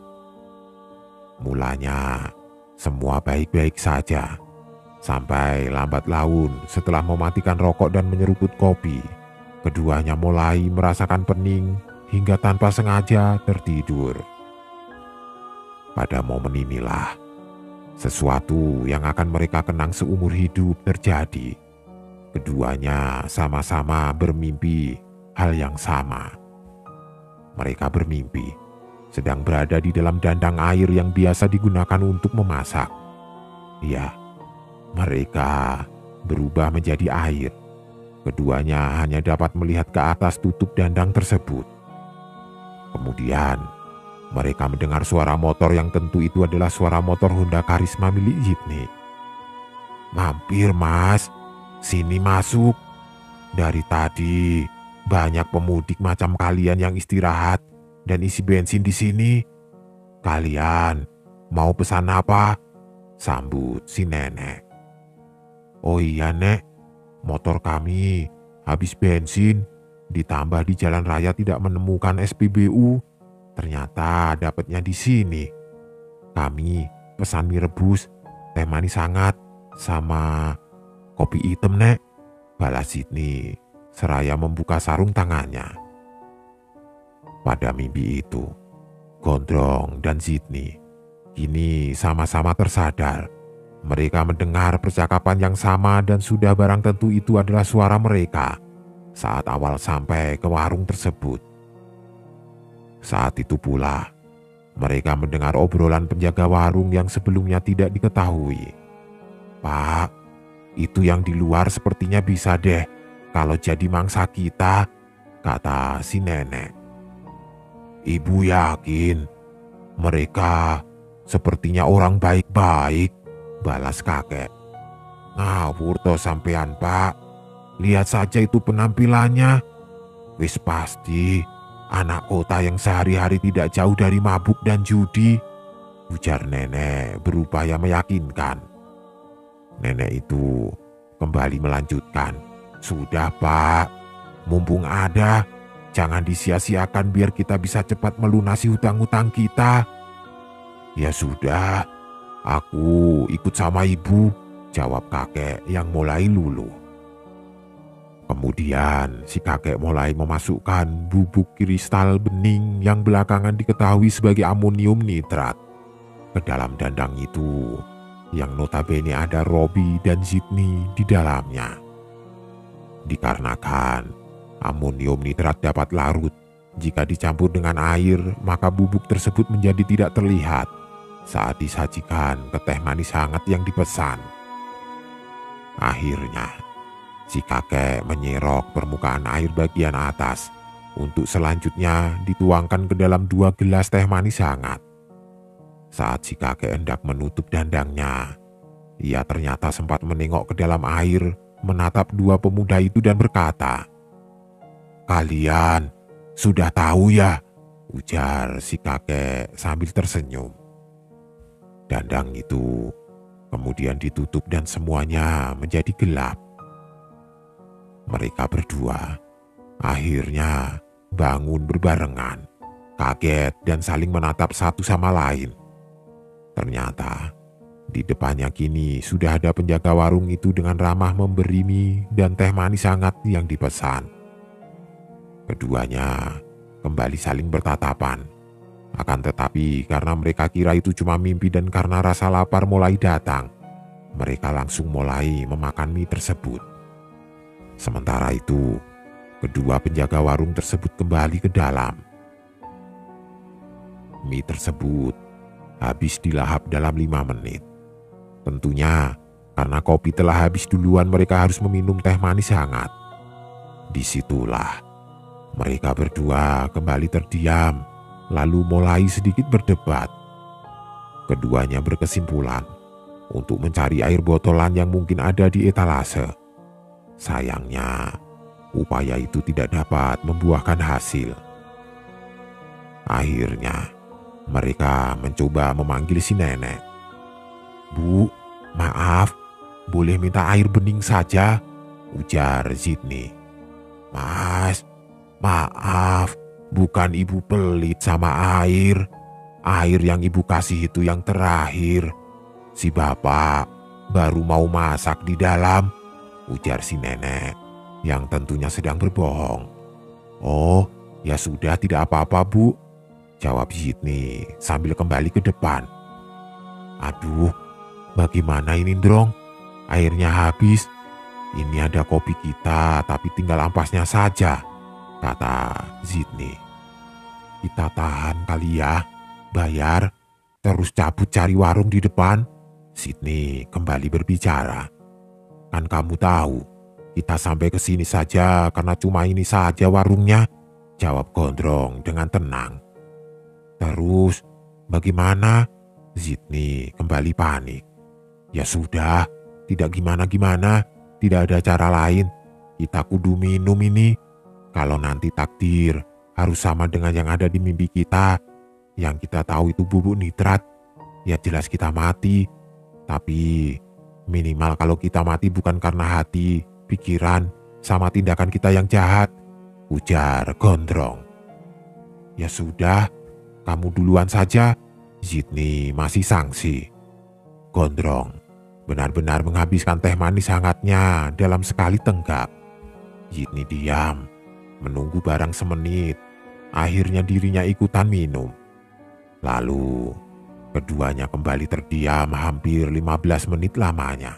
Mulanya semua baik-baik saja. Sampai lambat laun setelah mematikan rokok dan menyeruput kopi, keduanya mulai merasakan pening hingga tanpa sengaja tertidur. Pada momen inilah sesuatu yang akan mereka kenang seumur hidup terjadi. Keduanya sama-sama bermimpi hal yang sama. Mereka bermimpi sedang berada di dalam dandang air yang biasa digunakan untuk memasak. Ya, mereka berubah menjadi air. Keduanya hanya dapat melihat ke atas tutup dandang tersebut. Kemudian mereka mendengar suara motor yang tentu itu adalah suara motor Honda Karisma milik Jitni. Mampir, Mas. Sini masuk. Dari tadi banyak pemudik macam kalian yang istirahat dan isi bensin di sini. Kalian mau pesan apa? Sambut si nenek. Oh iya, Nek. Motor kami habis bensin. Ditambah di jalan raya tidak menemukan S P B U. Ternyata dapatnya di sini. Kami pesan mie rebus, teh manis hangat, sama kopi hitam, Nek. Balas Sydney seraya membuka sarung tangannya. Pada mimpi itu, Gondrong dan Sydney kini sama-sama tersadar. Mereka mendengar percakapan yang sama dan sudah barang tentu itu adalah suara mereka saat awal sampai ke warung tersebut. Saat itu pula, mereka mendengar obrolan penjaga warung yang sebelumnya tidak diketahui. Pak, itu yang di luar sepertinya bisa deh kalau jadi mangsa kita, kata si nenek. Ibu yakin mereka sepertinya orang baik-baik, balas kakek. Ngawur toh sampean Pak, lihat saja itu penampilannya. Wis pasti anak kota yang sehari-hari tidak jauh dari mabuk dan judi, ujar nenek berupaya meyakinkan. Nenek itu kembali melanjutkan, sudah Pak, mumpung ada, jangan disia-siakan biar kita bisa cepat melunasi hutang-hutang kita. Ya sudah, aku ikut sama ibu, jawab kakek yang mulai luluh. Kemudian si kakek mulai memasukkan bubuk kristal bening yang belakangan diketahui sebagai amonium nitrat ke dalam dandang itu, yang notabene ada Robi dan Zidni di dalamnya. Dikarenakan amonium nitrat dapat larut, jika dicampur dengan air maka bubuk tersebut menjadi tidak terlihat saat disajikan ke teh manis hangat yang dipesan. Akhirnya si kakek menyerok permukaan air bagian atas untuk selanjutnya dituangkan ke dalam dua gelas teh manis hangat. Saat si kakek hendak menutup dandangnya, ia ternyata sempat menengok ke dalam air, menatap dua pemuda itu dan berkata, "Kalian sudah tahu ya?" ujar si kakek sambil tersenyum. Dandang itu kemudian ditutup dan semuanya menjadi gelap. Mereka berdua akhirnya bangun berbarengan, kaget dan saling menatap satu sama lain. Ternyata di depannya kini sudah ada penjaga warung itu dengan ramah memberi mie dan teh manis hangat yang dipesan. Keduanya kembali saling bertatapan. Akan tetapi karena mereka kira itu cuma mimpi dan karena rasa lapar mulai datang, mereka langsung mulai memakan mie tersebut. Sementara itu, kedua penjaga warung tersebut kembali ke dalam. Mie tersebut habis dilahap dalam lima menit. Tentunya karena kopi telah habis duluan, mereka harus meminum teh manis hangat. Disitulah mereka berdua kembali terdiam, lalu mulai sedikit berdebat. Keduanya berkesimpulan untuk mencari air botolan yang mungkin ada di etalase. Sayangnya, upaya itu tidak dapat membuahkan hasil. Akhirnya, mereka mencoba memanggil si nenek. "Bu, maaf, boleh minta air bening saja?" ujar Zidni. "Mas, maaf, bukan ibu pelit sama air. Air yang ibu kasih itu yang terakhir. Si bapak baru mau masak di dalam," ujar si nenek yang tentunya sedang berbohong. "Oh, ya sudah, tidak apa-apa Bu," jawab Zidni sambil kembali ke depan. "Aduh, bagaimana ini Drong? Airnya habis. Ini ada kopi kita tapi tinggal ampasnya saja," kata Zidni. "Kita tahan kali ya, bayar, terus cabut cari warung di depan." Zidni kembali berbicara. "Kan kamu tahu, kita sampai ke sini saja karena cuma ini saja warungnya," jawab Gondrong dengan tenang. "Terus bagaimana?" Zidni kembali panik. "Ya sudah, tidak gimana-gimana, tidak ada cara lain. Kita kudu minum ini. Kalau nanti takdir harus sama dengan yang ada di mimpi kita, yang kita tahu itu bubuk nitrat, ya jelas kita mati. Tapi minimal kalau kita mati bukan karena hati, pikiran, sama tindakan kita yang jahat," ujar Gondrong. "Ya sudah, kamu duluan saja," Zidni masih sangsi. Gondrong benar-benar menghabiskan teh manis hangatnya dalam sekali tenggak. Zidni diam, menunggu barang semenit. Akhirnya dirinya ikutan minum. Lalu keduanya kembali terdiam hampir lima belas menit lamanya.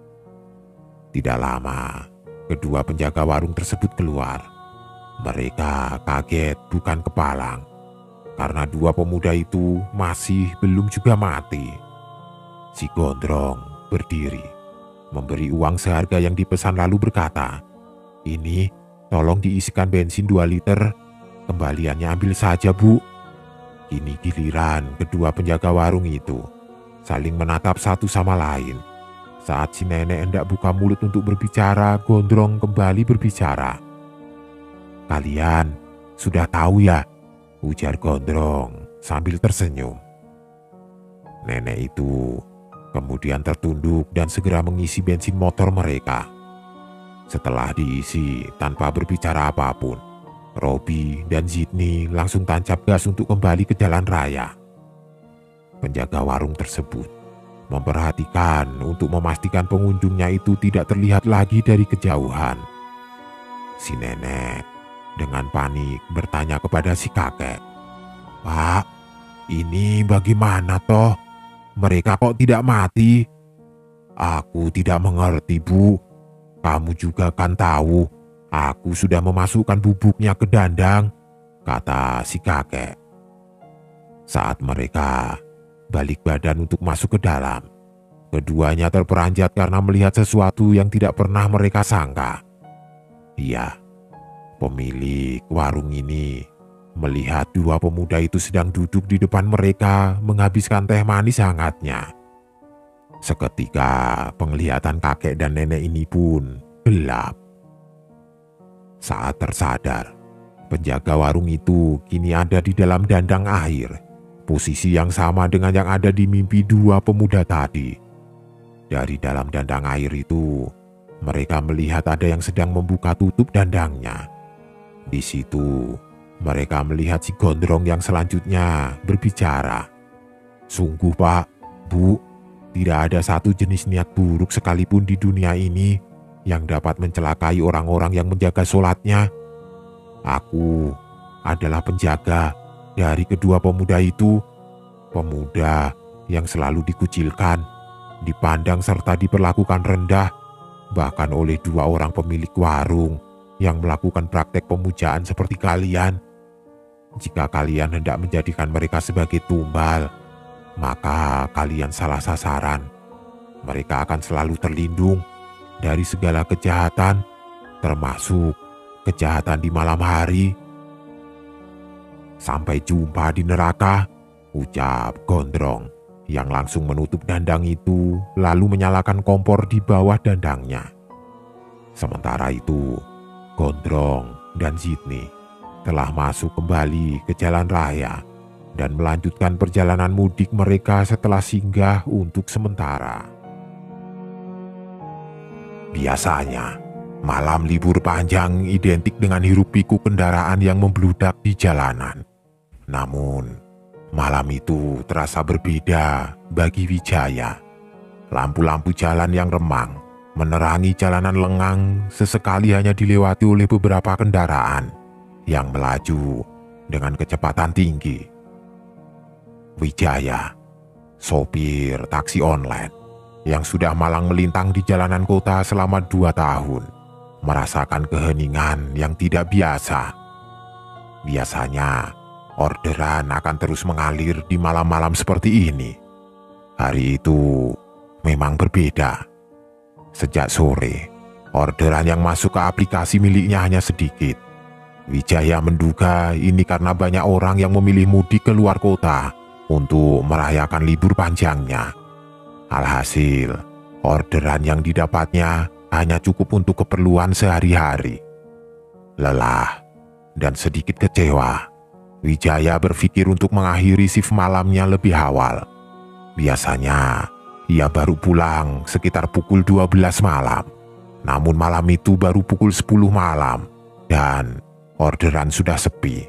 Tidak lama, kedua penjaga warung tersebut keluar. Mereka kaget bukan kepalang, karena dua pemuda itu masih belum juga mati. Si Gondrong berdiri, memberi uang seharga yang dipesan lalu berkata, "Ini tolong diisikan bensin dua liter, kembaliannya ambil saja Bu." Kini giliran kedua penjaga warung itu. saling menatap satu sama lain. Saat si nenek hendak buka mulut untuk berbicara, Gondrong kembali berbicara. "Kalian sudah tahu ya?" ujar Gondrong sambil tersenyum. Nenek itu kemudian tertunduk dan segera mengisi bensin motor mereka. Setelah diisi tanpa berbicara apapun, Robi dan Zidni langsung tancap gas untuk kembali ke jalan raya. Penjaga warung tersebut memperhatikan untuk memastikan pengunjungnya itu tidak terlihat lagi dari kejauhan. Si nenek dengan panik bertanya kepada si kakek, "Pak, ini bagaimana toh? Mereka kok tidak mati?" "Aku tidak mengerti, Bu. Kamu juga kan tahu, aku sudah memasukkan bubuknya ke dandang," kata si kakek. Saat mereka balik badan untuk masuk ke dalam, keduanya terperanjat karena melihat sesuatu yang tidak pernah mereka sangka. Iya, pemilik warung ini melihat dua pemuda itu sedang duduk di depan mereka menghabiskan teh manis hangatnya. Seketika penglihatan kakek dan nenek ini pun gelap. Saat tersadar, penjaga warung itu kini ada di dalam dandang air, posisi yang sama dengan yang ada di mimpi dua pemuda tadi. Dari dalam dandang air itu, mereka melihat ada yang sedang membuka tutup dandangnya. Di situ, mereka melihat si Gondrong yang selanjutnya berbicara. "Sungguh Pak, Bu, tidak ada satu jenis niat buruk sekalipun di dunia ini yang dapat mencelakai orang-orang yang menjaga sholatnya. Aku adalah penjaga dari kedua pemuda itu, pemuda yang selalu dikucilkan, dipandang serta diperlakukan rendah, bahkan oleh dua orang pemilik warung yang melakukan praktek pemujaan seperti kalian. Jika kalian hendak menjadikan mereka sebagai tumbal, maka kalian salah sasaran. Mereka akan selalu terlindung dari segala kejahatan, termasuk kejahatan di malam hari. Sampai jumpa di neraka," ucap Gondrong yang langsung menutup dandang itu lalu menyalakan kompor di bawah dandangnya. Sementara itu, Gondrong dan Zidni telah masuk kembali ke jalan raya dan melanjutkan perjalanan mudik mereka setelah singgah untuk sementara. Biasanya, malam libur panjang identik dengan hiruk-pikuk kendaraan yang membludak di jalanan. Namun, malam itu terasa berbeda bagi Wijaya. Lampu-lampu jalan yang remang menerangi jalanan lengang sesekali hanya dilewati oleh beberapa kendaraan yang melaju dengan kecepatan tinggi. Wijaya, sopir taksi online yang sudah malang melintang di jalanan kota selama dua tahun, merasakan keheningan yang tidak biasa. Biasanya, orderan akan terus mengalir di malam-malam seperti ini. Hari itu memang berbeda. Sejak sore, orderan yang masuk ke aplikasi miliknya hanya sedikit. Wijaya menduga ini karena banyak orang yang memilih mudik ke luar kota untuk merayakan libur panjangnya. Alhasil, orderan yang didapatnya hanya cukup untuk keperluan sehari-hari. Lelah dan sedikit kecewa, Wijaya berpikir untuk mengakhiri shift malamnya lebih awal. Biasanya, ia baru pulang sekitar pukul dua belas malam. Namun malam itu baru pukul sepuluh malam dan orderan sudah sepi.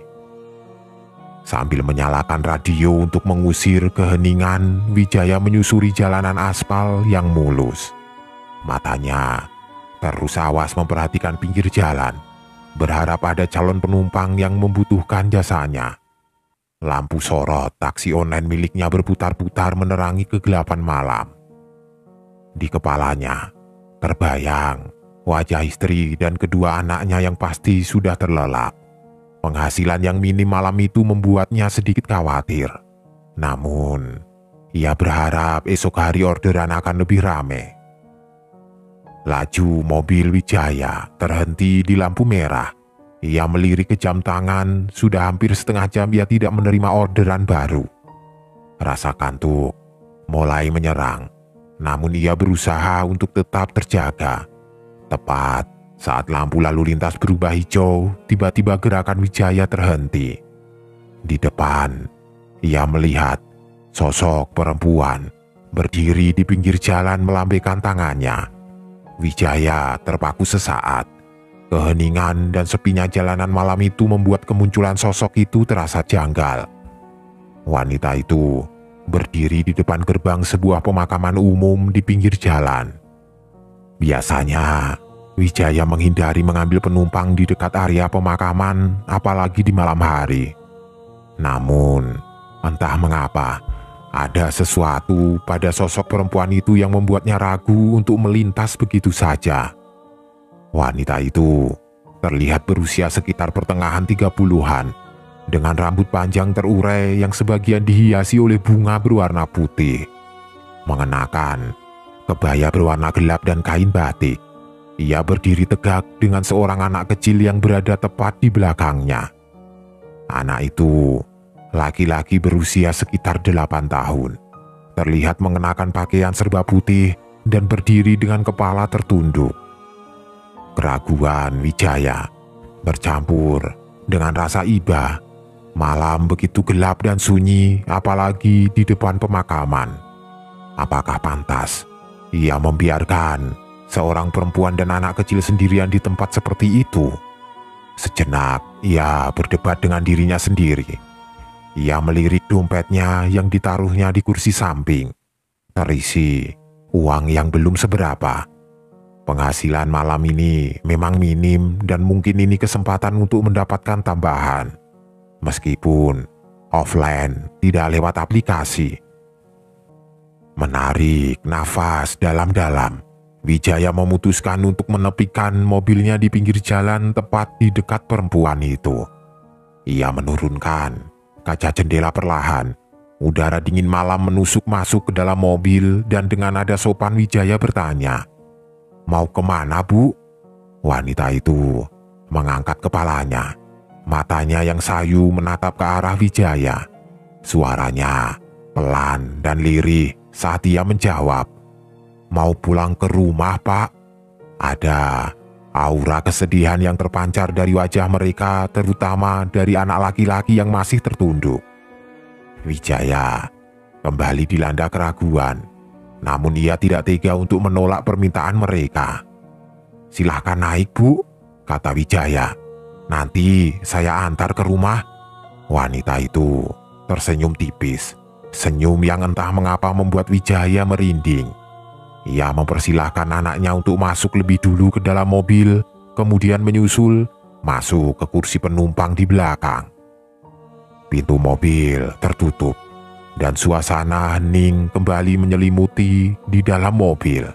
Sambil menyalakan radio untuk mengusir keheningan, Wijaya menyusuri jalanan aspal yang mulus. Matanya terus awas memperhatikan pinggir jalan, berharap ada calon penumpang yang membutuhkan jasanya. Lampu sorot taksi online miliknya berputar-putar menerangi kegelapan malam. Di kepalanya terbayang wajah istri dan kedua anaknya yang pasti sudah terlelap. Penghasilan yang minim malam itu membuatnya sedikit khawatir. Namun, ia berharap esok hari orderan akan lebih ramai. Laju mobil Wijaya terhenti di lampu merah. Ia melirik ke jam tangan, sudah hampir setengah jam ia tidak menerima orderan baru. Rasa kantuk mulai menyerang. Namun ia berusaha untuk tetap terjaga. Tepat saat lampu lalu lintas berubah hijau, tiba-tiba gerakan Wijaya terhenti. Di depan, ia melihat sosok perempuan berdiri di pinggir jalan melambaikan tangannya. Wijaya terpaku sesaat. Keheningan dan sepinya jalanan malam itu membuat kemunculan sosok itu terasa janggal. Wanita itu berdiri di depan gerbang sebuah pemakaman umum di pinggir jalan. Biasanya, Wijaya menghindari mengambil penumpang di dekat area pemakaman, apalagi di malam hari. Namun, entah mengapa, ada sesuatu pada sosok perempuan itu yang membuatnya ragu untuk melintas begitu saja. Wanita itu terlihat berusia sekitar pertengahan tiga puluhan, dengan rambut panjang terurai yang sebagian dihiasi oleh bunga berwarna putih. Mengenakan kebaya berwarna gelap dan kain batik, ia berdiri tegak dengan seorang anak kecil yang berada tepat di belakangnya. Anak itu laki-laki berusia sekitar delapan tahun, terlihat mengenakan pakaian serba putih dan berdiri dengan kepala tertunduk. Keraguan Wijaya bercampur dengan rasa iba. Malam begitu gelap dan sunyi, apalagi di depan pemakaman. Apakah pantas ia membiarkan seorang perempuan dan anak kecil sendirian di tempat seperti itu? Sejenak ia berdebat dengan dirinya sendiri. Ia melirik dompetnya yang ditaruhnya di kursi samping, terisi uang yang belum seberapa. Penghasilan malam ini memang minim dan mungkin ini kesempatan untuk mendapatkan tambahan. Meskipun offline, tidak lewat aplikasi. Menarik nafas dalam-dalam, Wijaya memutuskan untuk menepikan mobilnya di pinggir jalan tepat di dekat perempuan itu. Ia menurunkan kaca jendela perlahan. Udara dingin malam menusuk masuk ke dalam mobil dan dengan nada sopan Wijaya bertanya, "Mau kemana, Bu?" Wanita itu mengangkat kepalanya. Matanya yang sayu menatap ke arah Wijaya. Suaranya pelan dan lirih saat ia menjawab, "Mau pulang ke rumah, Pak." Ada aura kesedihan yang terpancar dari wajah mereka, terutama dari anak laki-laki yang masih tertunduk. Wijaya kembali dilanda keraguan. Namun ia tidak tega untuk menolak permintaan mereka. "Silahkan naik, Bu," kata Wijaya. "Nanti saya antar ke rumah." Wanita itu tersenyum tipis. Senyum yang entah mengapa membuat Wijaya merinding. Ia mempersilahkan anaknya untuk masuk lebih dulu ke dalam mobil, kemudian menyusul masuk ke kursi penumpang di belakang. Pintu mobil tertutup dan suasana hening kembali menyelimuti di dalam mobil.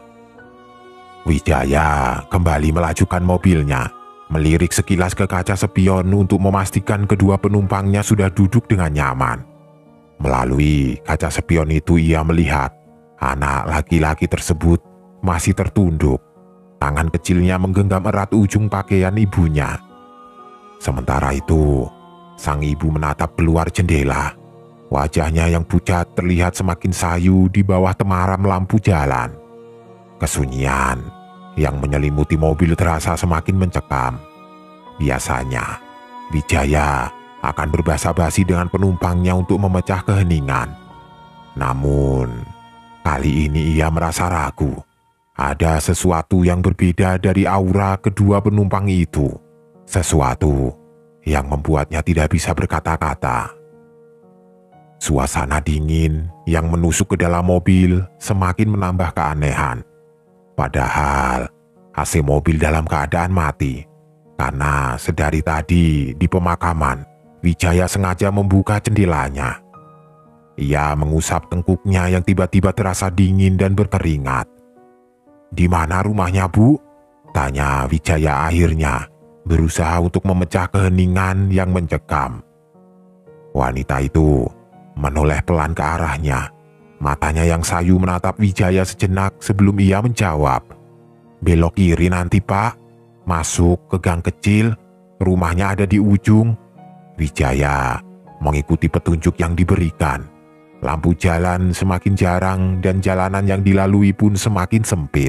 Wijaya kembali melajukan mobilnya, melirik sekilas ke kaca spion untuk memastikan kedua penumpangnya sudah duduk dengan nyaman. Melalui kaca spion itu ia melihat anak laki-laki tersebut masih tertunduk. Tangan kecilnya menggenggam erat ujung pakaian ibunya. Sementara itu, sang ibu menatap keluar jendela. Wajahnya yang pucat terlihat semakin sayu di bawah temaram lampu jalan. Kesunyian yang menyelimuti mobil terasa semakin mencekam. Biasanya, Wijaya akan berbasa-basi dengan penumpangnya untuk memecah keheningan. Namun, kali ini ia merasa ragu. Ada sesuatu yang berbeda dari aura kedua penumpang itu. Sesuatu yang membuatnya tidak bisa berkata-kata. Suasana dingin yang menusuk ke dalam mobil semakin menambah keanehan. Padahal A C mobil dalam keadaan mati. Karena sedari tadi di pemakaman, Wijaya sengaja membuka jendelanya. Ia mengusap tengkuknya yang tiba-tiba terasa dingin dan berkeringat. "Di mana rumahnya, Bu?" tanya Wijaya akhirnya, berusaha untuk memecah keheningan yang mencekam. Wanita itu menoleh pelan ke arahnya. Matanya yang sayu menatap Wijaya sejenak sebelum ia menjawab, "Belok kiri nanti, Pak. Masuk ke gang kecil. Rumahnya ada di ujung." Wijaya mengikuti petunjuk yang diberikan. Lampu jalan semakin jarang dan jalanan yang dilalui pun semakin sempit.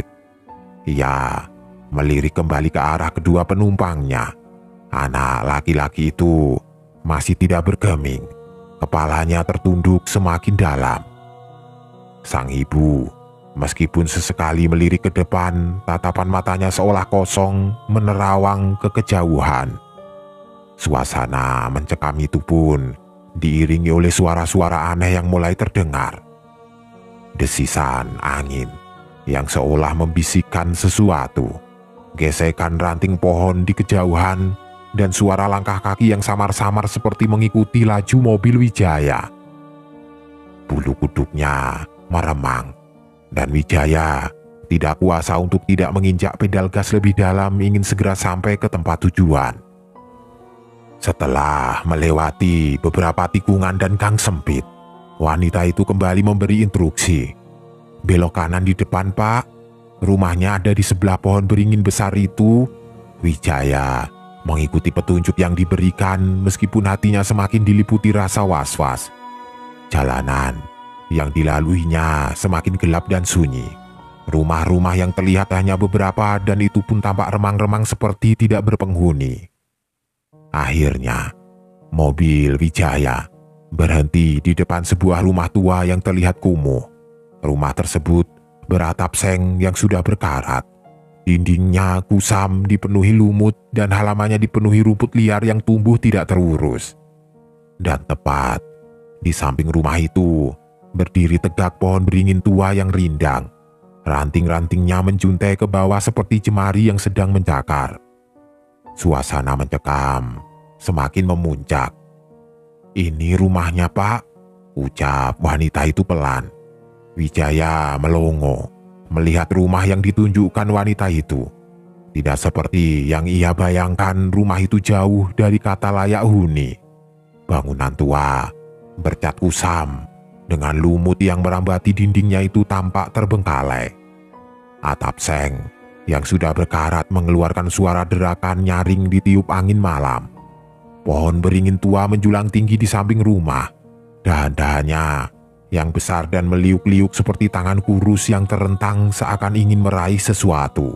Ia melirik kembali ke arah kedua penumpangnya. Anak laki-laki itu masih tidak bergeming. Kepalanya tertunduk semakin dalam. Sang ibu, meskipun sesekali melirik ke depan, tatapan matanya seolah kosong menerawang ke kejauhan. Suasana mencekam itu pun diiringi oleh suara-suara aneh yang mulai terdengar. Desisan angin yang seolah membisikkan sesuatu, gesekan ranting pohon di kejauhan, dan suara langkah kaki yang samar-samar seperti mengikuti laju mobil Wijaya. Bulu kuduknya meremang, dan Wijaya tidak kuasa untuk tidak menginjak pedal gas lebih dalam ingin segera sampai ke tempat tujuan. Setelah melewati beberapa tikungan dan gang sempit, wanita itu kembali memberi instruksi. "Belok kanan di depan, Pak. Rumahnya ada di sebelah pohon beringin besar itu." Wijaya mengikuti petunjuk yang diberikan meskipun hatinya semakin diliputi rasa was-was. Jalanan yang dilaluinya semakin gelap dan sunyi. Rumah-rumah yang terlihat hanya beberapa dan itu pun tampak remang-remang seperti tidak berpenghuni. Akhirnya, mobil Wijaya berhenti di depan sebuah rumah tua yang terlihat kumuh. Rumah tersebut beratap seng yang sudah berkarat. Dindingnya kusam dipenuhi lumut dan halamannya dipenuhi rumput liar yang tumbuh tidak terurus. Dan tepat di samping rumah itu berdiri tegak pohon beringin tua yang rindang. Ranting-rantingnya menjuntai ke bawah seperti jemari yang sedang mencakar. Suasana mencekam semakin memuncak. "Ini rumahnya, Pak," ucap wanita itu pelan. Wijaya melongo melihat rumah yang ditunjukkan wanita itu. Tidak seperti yang ia bayangkan, rumah itu jauh dari kata layak huni. Bangunan tua bercat kusam dengan lumut yang merambati dindingnya itu tampak terbengkalai. Atap seng yang sudah berkarat mengeluarkan suara derakan nyaring ditiup angin malam. Pohon beringin tua menjulang tinggi di samping rumah. Dahan-dahannya yang besar dan meliuk-liuk seperti tangan kurus yang terentang seakan ingin meraih sesuatu.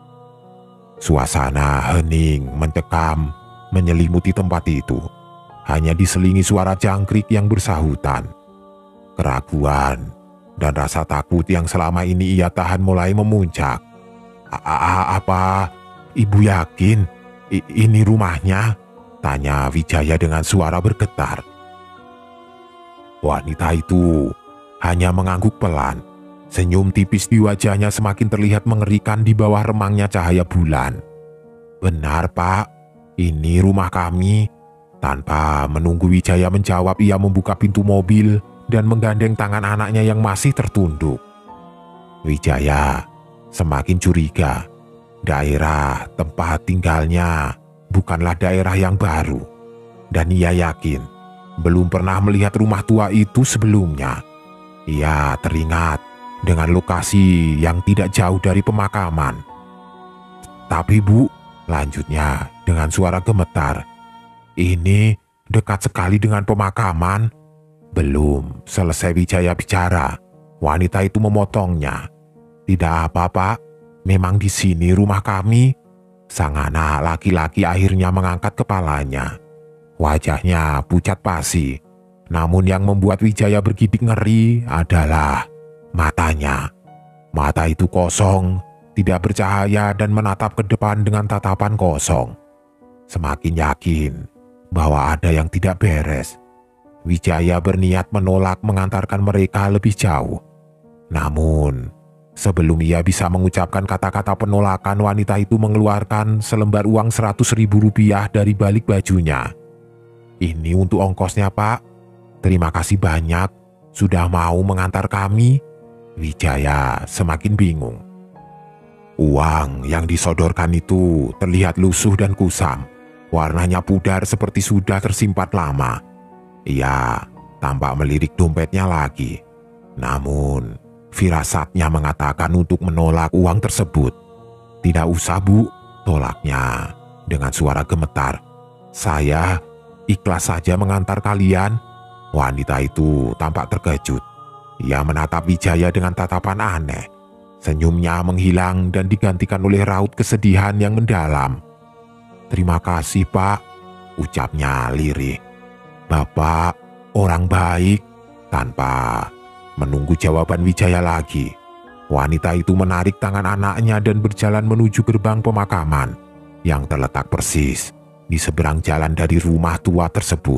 Suasana hening mencekam menyelimuti tempat itu. Hanya diselingi suara jangkrik yang bersahutan. Keraguan dan rasa takut yang selama ini ia tahan mulai memuncak. "A apa ibu yakin I ini rumahnya?" tanya Wijaya dengan suara bergetar. Wanita itu hanya mengangguk pelan. Senyum tipis di wajahnya semakin terlihat mengerikan di bawah remangnya cahaya bulan. "Benar, Pak, ini rumah kami." Tanpa menunggu Wijaya menjawab, ia membuka pintu mobil dan menggandeng tangan anaknya yang masih tertunduk. Wijaya semakin curiga. Daerah tempat tinggalnya bukanlah daerah yang baru, dan ia yakin belum pernah melihat rumah tua itu sebelumnya. Ia teringat dengan lokasi yang tidak jauh dari pemakaman. "Tapi Bu," lanjutnya dengan suara gemetar, "ini dekat sekali dengan pemakaman." Belum selesai Wijaya bicara, wanita itu memotongnya. "Tidak apa, Pak. Memang di sini rumah kami." Sang anak laki-laki akhirnya mengangkat kepalanya. Wajahnya pucat pasi. Namun yang membuat Wijaya bergidik ngeri adalah matanya. Mata itu kosong, tidak bercahaya dan menatap ke depan dengan tatapan kosong. Semakin yakin bahwa ada yang tidak beres, Wijaya berniat menolak mengantarkan mereka lebih jauh. Namun, sebelum ia bisa mengucapkan kata-kata penolakan, wanita itu mengeluarkan selembar uang seratus ribu rupiah dari balik bajunya. "Ini untuk ongkosnya, Pak. Terima kasih banyak sudah mau mengantar kami." Wijaya semakin bingung. Uang yang disodorkan itu terlihat lusuh dan kusam. Warnanya pudar seperti sudah tersimpan lama. Ia tampak melirik dompetnya lagi. Namun, firasatnya mengatakan untuk menolak uang tersebut. "Tidak usah, Bu," tolaknya dengan suara gemetar. "Saya ikhlas saja mengantar kalian." Wanita itu tampak terkejut. Ia menatap Wijaya dengan tatapan aneh. Senyumnya menghilang dan digantikan oleh raut kesedihan yang mendalam. "Terima kasih, Pak," ucapnya lirih. "Bapak orang baik." Tanpa menunggu jawaban Wijaya lagi, wanita itu menarik tangan anaknya dan berjalan menuju gerbang pemakaman yang terletak persis di seberang jalan dari rumah tua tersebut.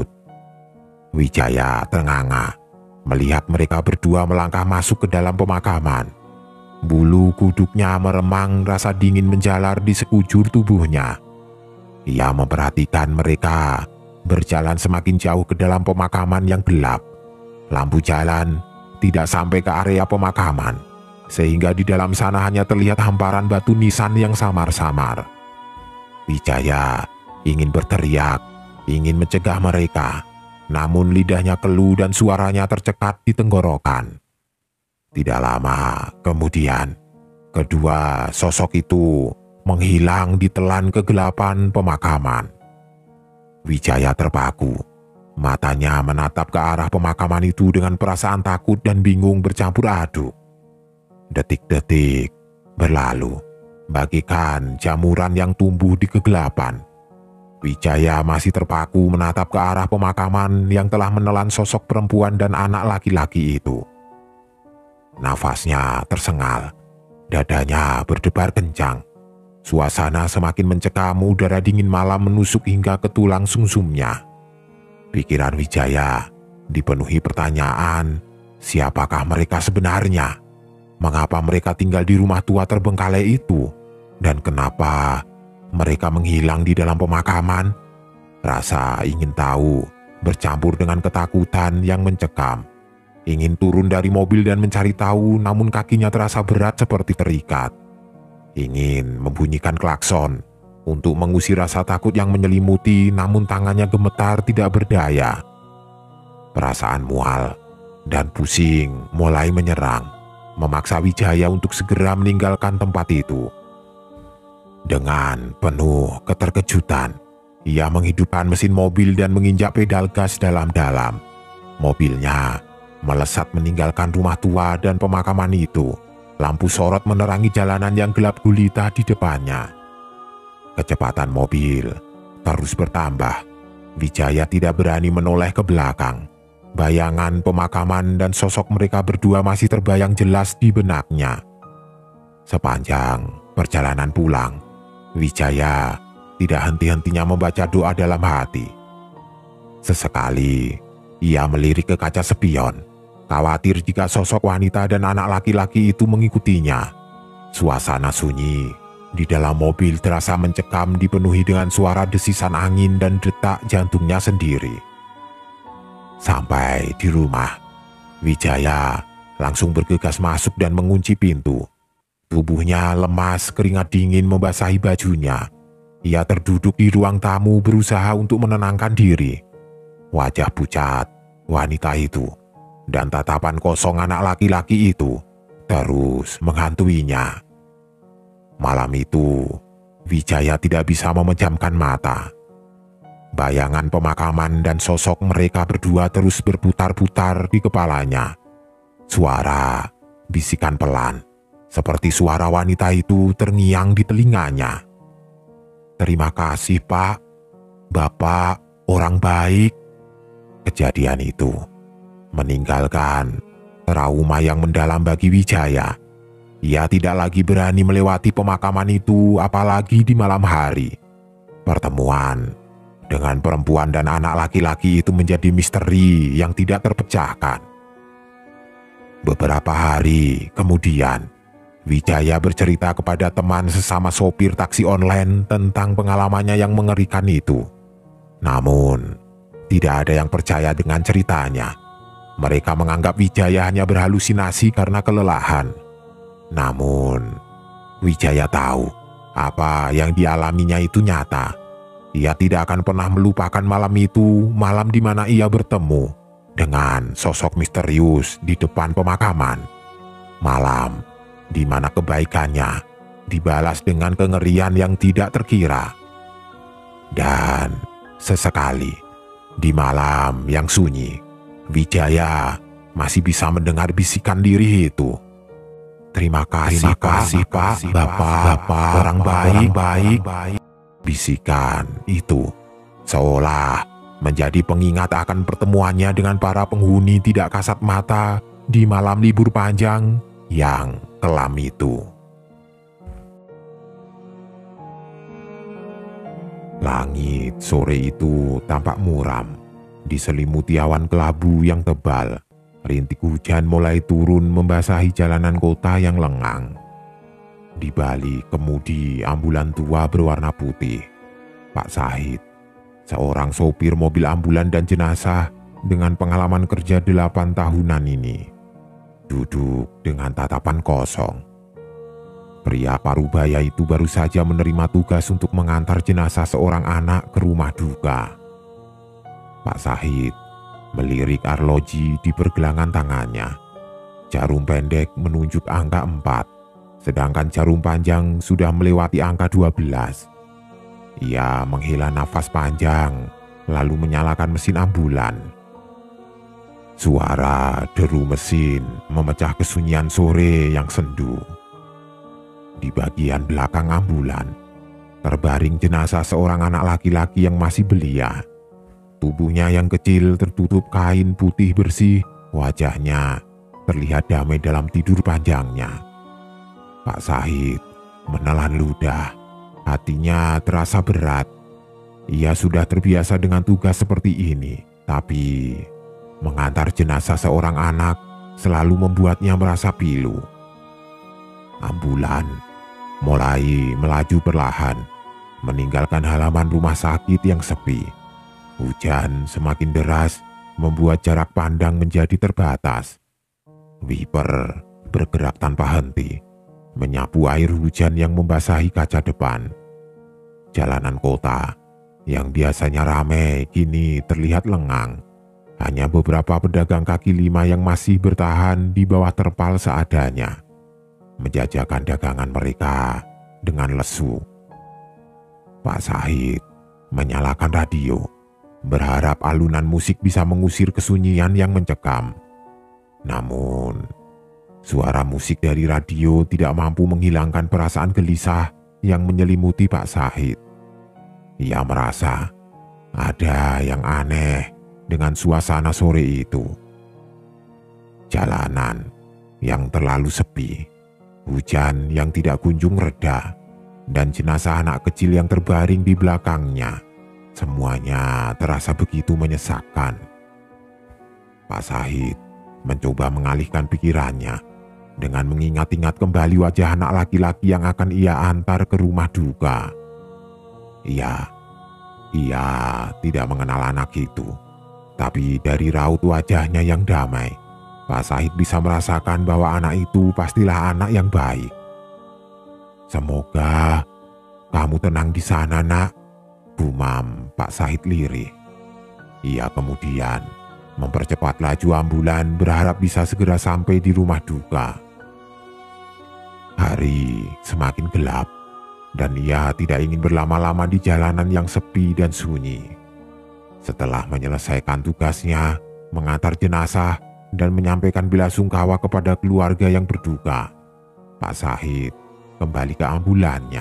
Wijaya ternganga melihat mereka berdua melangkah masuk ke dalam pemakaman. Bulu kuduknya meremang, rasa dingin menjalar di sekujur tubuhnya. Ia memperhatikan mereka berjalan semakin jauh ke dalam pemakaman yang gelap. Lampu jalan tidak sampai ke area pemakaman, sehingga di dalam sana hanya terlihat hamparan batu nisan yang samar-samar. Wijaya ingin berteriak, ingin mencegah mereka, namun lidahnya keluh dan suaranya tercekat di tenggorokan. Tidak lama kemudian, kedua sosok itu menghilang di telan kegelapan pemakaman. Wijaya terpaku. Matanya menatap ke arah pemakaman itu dengan perasaan takut dan bingung bercampur aduk. Detik-detik berlalu, bagaikan jamuran yang tumbuh di kegelapan. Wijaya masih terpaku menatap ke arah pemakaman yang telah menelan sosok perempuan dan anak laki-laki itu. Nafasnya tersengal, dadanya berdebar kencang. Suasana semakin mencekam, udara dingin malam menusuk hingga ke tulang sumsumnya. Pikiran Wijaya dipenuhi pertanyaan, siapakah mereka sebenarnya? Mengapa mereka tinggal di rumah tua terbengkalai itu? Dan kenapa mereka menghilang di dalam pemakaman? Rasa ingin tahu bercampur dengan ketakutan yang mencekam. Ingin turun dari mobil dan mencari tahu, namun kakinya terasa berat seperti terikat. Ingin membunyikan klakson untuk mengusir rasa takut yang menyelimuti, namun tangannya gemetar tidak berdaya. Perasaan mual dan pusing mulai menyerang, memaksa Wijaya untuk segera meninggalkan tempat itu. Dengan penuh keterkejutan, ia menghidupkan mesin mobil dan menginjak pedal gas dalam-dalam. Mobilnya melesat meninggalkan rumah tua dan pemakaman itu. Lampu sorot menerangi jalanan yang gelap gulita di depannya. Kecepatan mobil terus bertambah. Wijaya tidak berani menoleh ke belakang. Bayangan pemakaman dan sosok mereka berdua masih terbayang jelas di benaknya. Sepanjang perjalanan pulang, Wijaya tidak henti-hentinya membaca doa dalam hati. Sesekali ia melirik ke kaca spion, khawatir jika sosok wanita dan anak laki-laki itu mengikutinya. Suasana sunyi di dalam mobil terasa mencekam, dipenuhi dengan suara desisan angin dan detak jantungnya sendiri. Sampai di rumah, Wijaya langsung bergegas masuk dan mengunci pintu. Tubuhnya lemas, keringat dingin membasahi bajunya. Ia terduduk di ruang tamu berusaha untuk menenangkan diri. Wajah pucat wanita itu dan tatapan kosong anak laki-laki itu terus menghantuinya. Malam itu, Wijaya tidak bisa memejamkan mata. Bayangan pemakaman dan sosok mereka berdua terus berputar-putar di kepalanya. Suara bisikan pelan, seperti suara wanita itu terngiang di telinganya. "Terima kasih, Pak. Bapak orang baik." Kejadian itu meninggalkan trauma yang mendalam bagi Wijaya. Ia tidak lagi berani melewati pemakaman itu, apalagi di malam hari. Pertemuan dengan perempuan dan anak laki-laki itu menjadi misteri yang tidak terpecahkan. Beberapa hari kemudian, Wijaya bercerita kepada teman sesama sopir taksi online tentang pengalamannya yang mengerikan itu. Namun, tidak ada yang percaya dengan ceritanya. Mereka menganggap Wijaya hanya berhalusinasi karena kelelahan. Namun, Wijaya tahu apa yang dialaminya itu nyata. Ia tidak akan pernah melupakan malam itu, malam di mana ia bertemu dengan sosok misterius di depan pemakaman. Malam di mana kebaikannya dibalas dengan kengerian yang tidak terkira. Dan sesekali di malam yang sunyi, Wijaya masih bisa mendengar bisikan diri itu. Terima kasih, Terima kasih Pak, Pak, Bapak, Bapak, orang baik, baik, baik. Bisikan itu seolah menjadi pengingat akan pertemuannya dengan para penghuni tidak kasat mata di malam libur panjang yang kelam itu. Langit sore itu tampak muram, diselimuti awan kelabu yang tebal. Rintik hujan mulai turun membasahi jalanan kota yang lengang. Di balik kemudi ambulan tua berwarna putih, Pak Sahid, seorang sopir mobil ambulan dan jenazah dengan pengalaman kerja delapan tahunan ini, duduk dengan tatapan kosong. Pria parubaya itu baru saja menerima tugas untuk mengantar jenazah seorang anak ke rumah duka. Pak Sahid melirik arloji di pergelangan tangannya. Jarum pendek menunjuk angka empat, sedangkan jarum panjang sudah melewati angka dua belas. Ia menghela nafas panjang, lalu menyalakan mesin ambulan. Suara deru mesin memecah kesunyian sore yang sendu. Di bagian belakang ambulan, terbaring jenazah seorang anak laki-laki yang masih belia. Tubuhnya yang kecil tertutup kain putih bersih, wajahnya terlihat damai dalam tidur panjangnya. Pak Sahid menelan ludah, hatinya terasa berat. Ia sudah terbiasa dengan tugas seperti ini, tapi mengantar jenazah seorang anak selalu membuatnya merasa pilu. Ambulan mulai melaju perlahan, meninggalkan halaman rumah sakit yang sepi. Hujan semakin deras, membuat jarak pandang menjadi terbatas. Wiper bergerak tanpa henti, menyapu air hujan yang membasahi kaca depan. Jalanan kota yang biasanya ramai kini terlihat lengang. Hanya beberapa pedagang kaki lima yang masih bertahan di bawah terpal seadanya, menjajakan dagangan mereka dengan lesu. Pak Sahid menyalakan radio, berharap alunan musik bisa mengusir kesunyian yang mencekam. Namun, suara musik dari radio tidak mampu menghilangkan perasaan gelisah yang menyelimuti Pak Sahid. Ia merasa ada yang aneh dengan suasana sore itu. Jalanan yang terlalu sepi, hujan yang tidak kunjung reda, dan jenazah anak kecil yang terbaring di belakangnya. Semuanya terasa begitu menyesakkan. Pak Sahid mencoba mengalihkan pikirannya dengan mengingat-ingat kembali wajah anak laki-laki yang akan ia antar ke rumah duka. Ia, ia tidak mengenal anak itu, tapi dari raut wajahnya yang damai, Pak Sahid bisa merasakan bahwa anak itu pastilah anak yang baik. "Semoga kamu tenang di sana, Nak," gumam Pak Sahid lirih. Ia kemudian mempercepat laju ambulan berharap bisa segera sampai di rumah duka. Hari semakin gelap dan ia tidak ingin berlama-lama di jalanan yang sepi dan sunyi. Setelah menyelesaikan tugasnya mengantar jenazah dan menyampaikan bela sungkawa kepada keluarga yang berduka, Pak Sahid kembali ke ambulannya.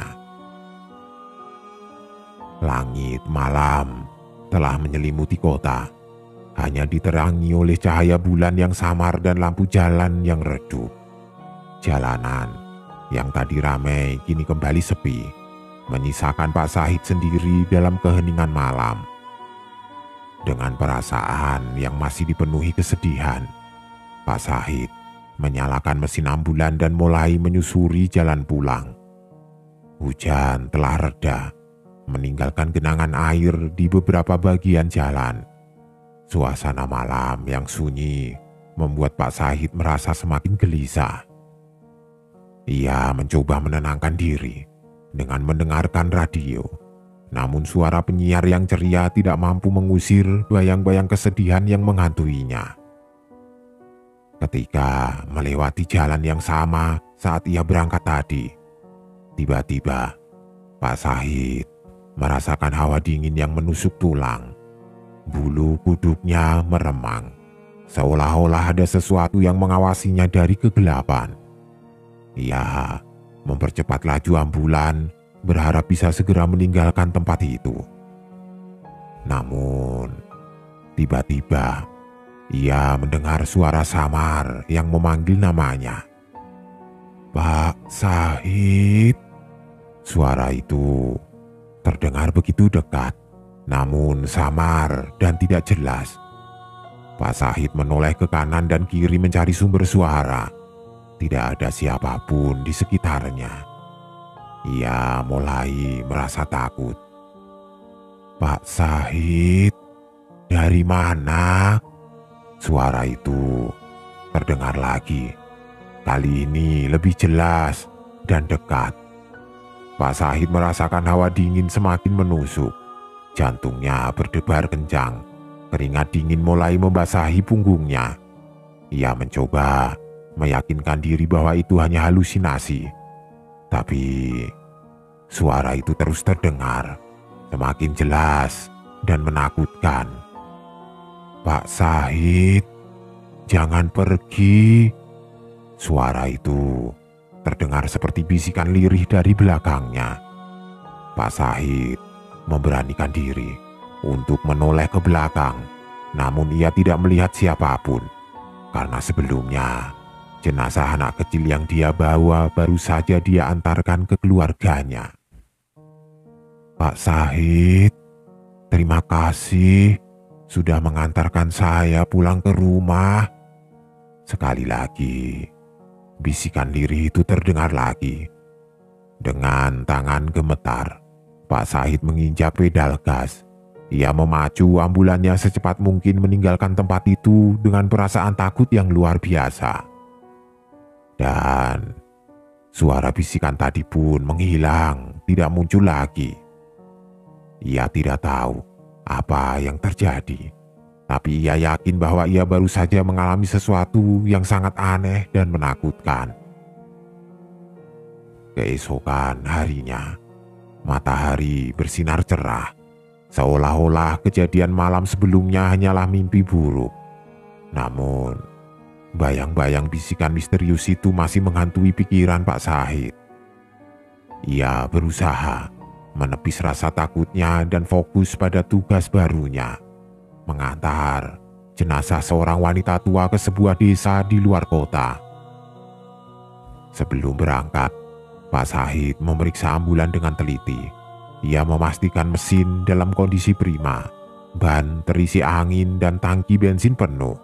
Langit malam telah menyelimuti kota, hanya diterangi oleh cahaya bulan yang samar dan lampu jalan yang redup. Jalanan yang tadi ramai kini kembali sepi, menyisakan Pak Sahid sendiri dalam keheningan malam. Dengan perasaan yang masih dipenuhi kesedihan, Pak Sahid menyalakan mesin ambulan dan mulai menyusuri jalan pulang. Hujan telah reda, meninggalkan genangan air di beberapa bagian jalan. Suasana malam yang sunyi membuat Pak Sahid merasa semakin gelisah. Ia mencoba menenangkan diri dengan mendengarkan radio. Namun suara penyiar yang ceria tidak mampu mengusir bayang-bayang kesedihan yang menghantuinya. Ketika melewati jalan yang sama saat ia berangkat tadi, tiba-tiba Pak Sahid merasakan hawa dingin yang menusuk tulang. Bulu kuduknya meremang. seolah-olah ada sesuatu yang mengawasinya dari kegelapan. Ia mempercepat laju ambulan, berharap bisa segera meninggalkan tempat itu. Namun, tiba-tiba ia mendengar suara samar yang memanggil namanya. "Pak Syahid." Suara itu terdengar begitu dekat, namun samar dan tidak jelas. Pak Syahid menoleh ke kanan dan kiri mencari sumber suara. Tidak ada siapapun di sekitarnya. Ia mulai merasa takut. "Pak Syahid, dari mana?" Suara itu terdengar lagi. Kali ini lebih jelas dan dekat. Pak Syahid merasakan hawa dingin semakin menusuk. Jantungnya berdebar kencang. Keringat dingin mulai membasahi punggungnya. Ia mencoba meyakinkan diri bahwa itu hanya halusinasi. Tapi suara itu terus terdengar, semakin jelas dan menakutkan. "Pak Syahid, jangan pergi." Suara itu terdengar seperti bisikan lirih dari belakangnya. Pak Syahid memberanikan diri untuk menoleh ke belakang, namun ia tidak melihat siapapun, karena sebelumnya jenazah anak kecil yang dia bawa baru saja dia antarkan ke keluarganya. "Pak Syahid, terima kasih sudah mengantarkan saya pulang ke rumah." Sekali lagi, bisikan lirih itu terdengar lagi. Dengan tangan gemetar, Pak Syahid menginjak pedal gas. Ia memacu ambulannya secepat mungkin meninggalkan tempat itu dengan perasaan takut yang luar biasa. Dan suara bisikan tadi pun menghilang, tidak muncul lagi. Ia tidak tahu apa yang terjadi, tapi ia yakin bahwa ia baru saja mengalami sesuatu yang sangat aneh dan menakutkan. Keesokan harinya, matahari bersinar cerah. Seolah-olah kejadian malam sebelumnya hanyalah mimpi buruk. Namun, bayang-bayang bisikan misterius itu masih menghantui pikiran Pak Syahid. Ia berusaha menepis rasa takutnya dan fokus pada tugas barunya, mengantar jenazah seorang wanita tua ke sebuah desa di luar kota. Sebelum berangkat, Pak Syahid memeriksa ambulan dengan teliti. Ia memastikan mesin dalam kondisi prima, ban terisi angin dan tangki bensin penuh.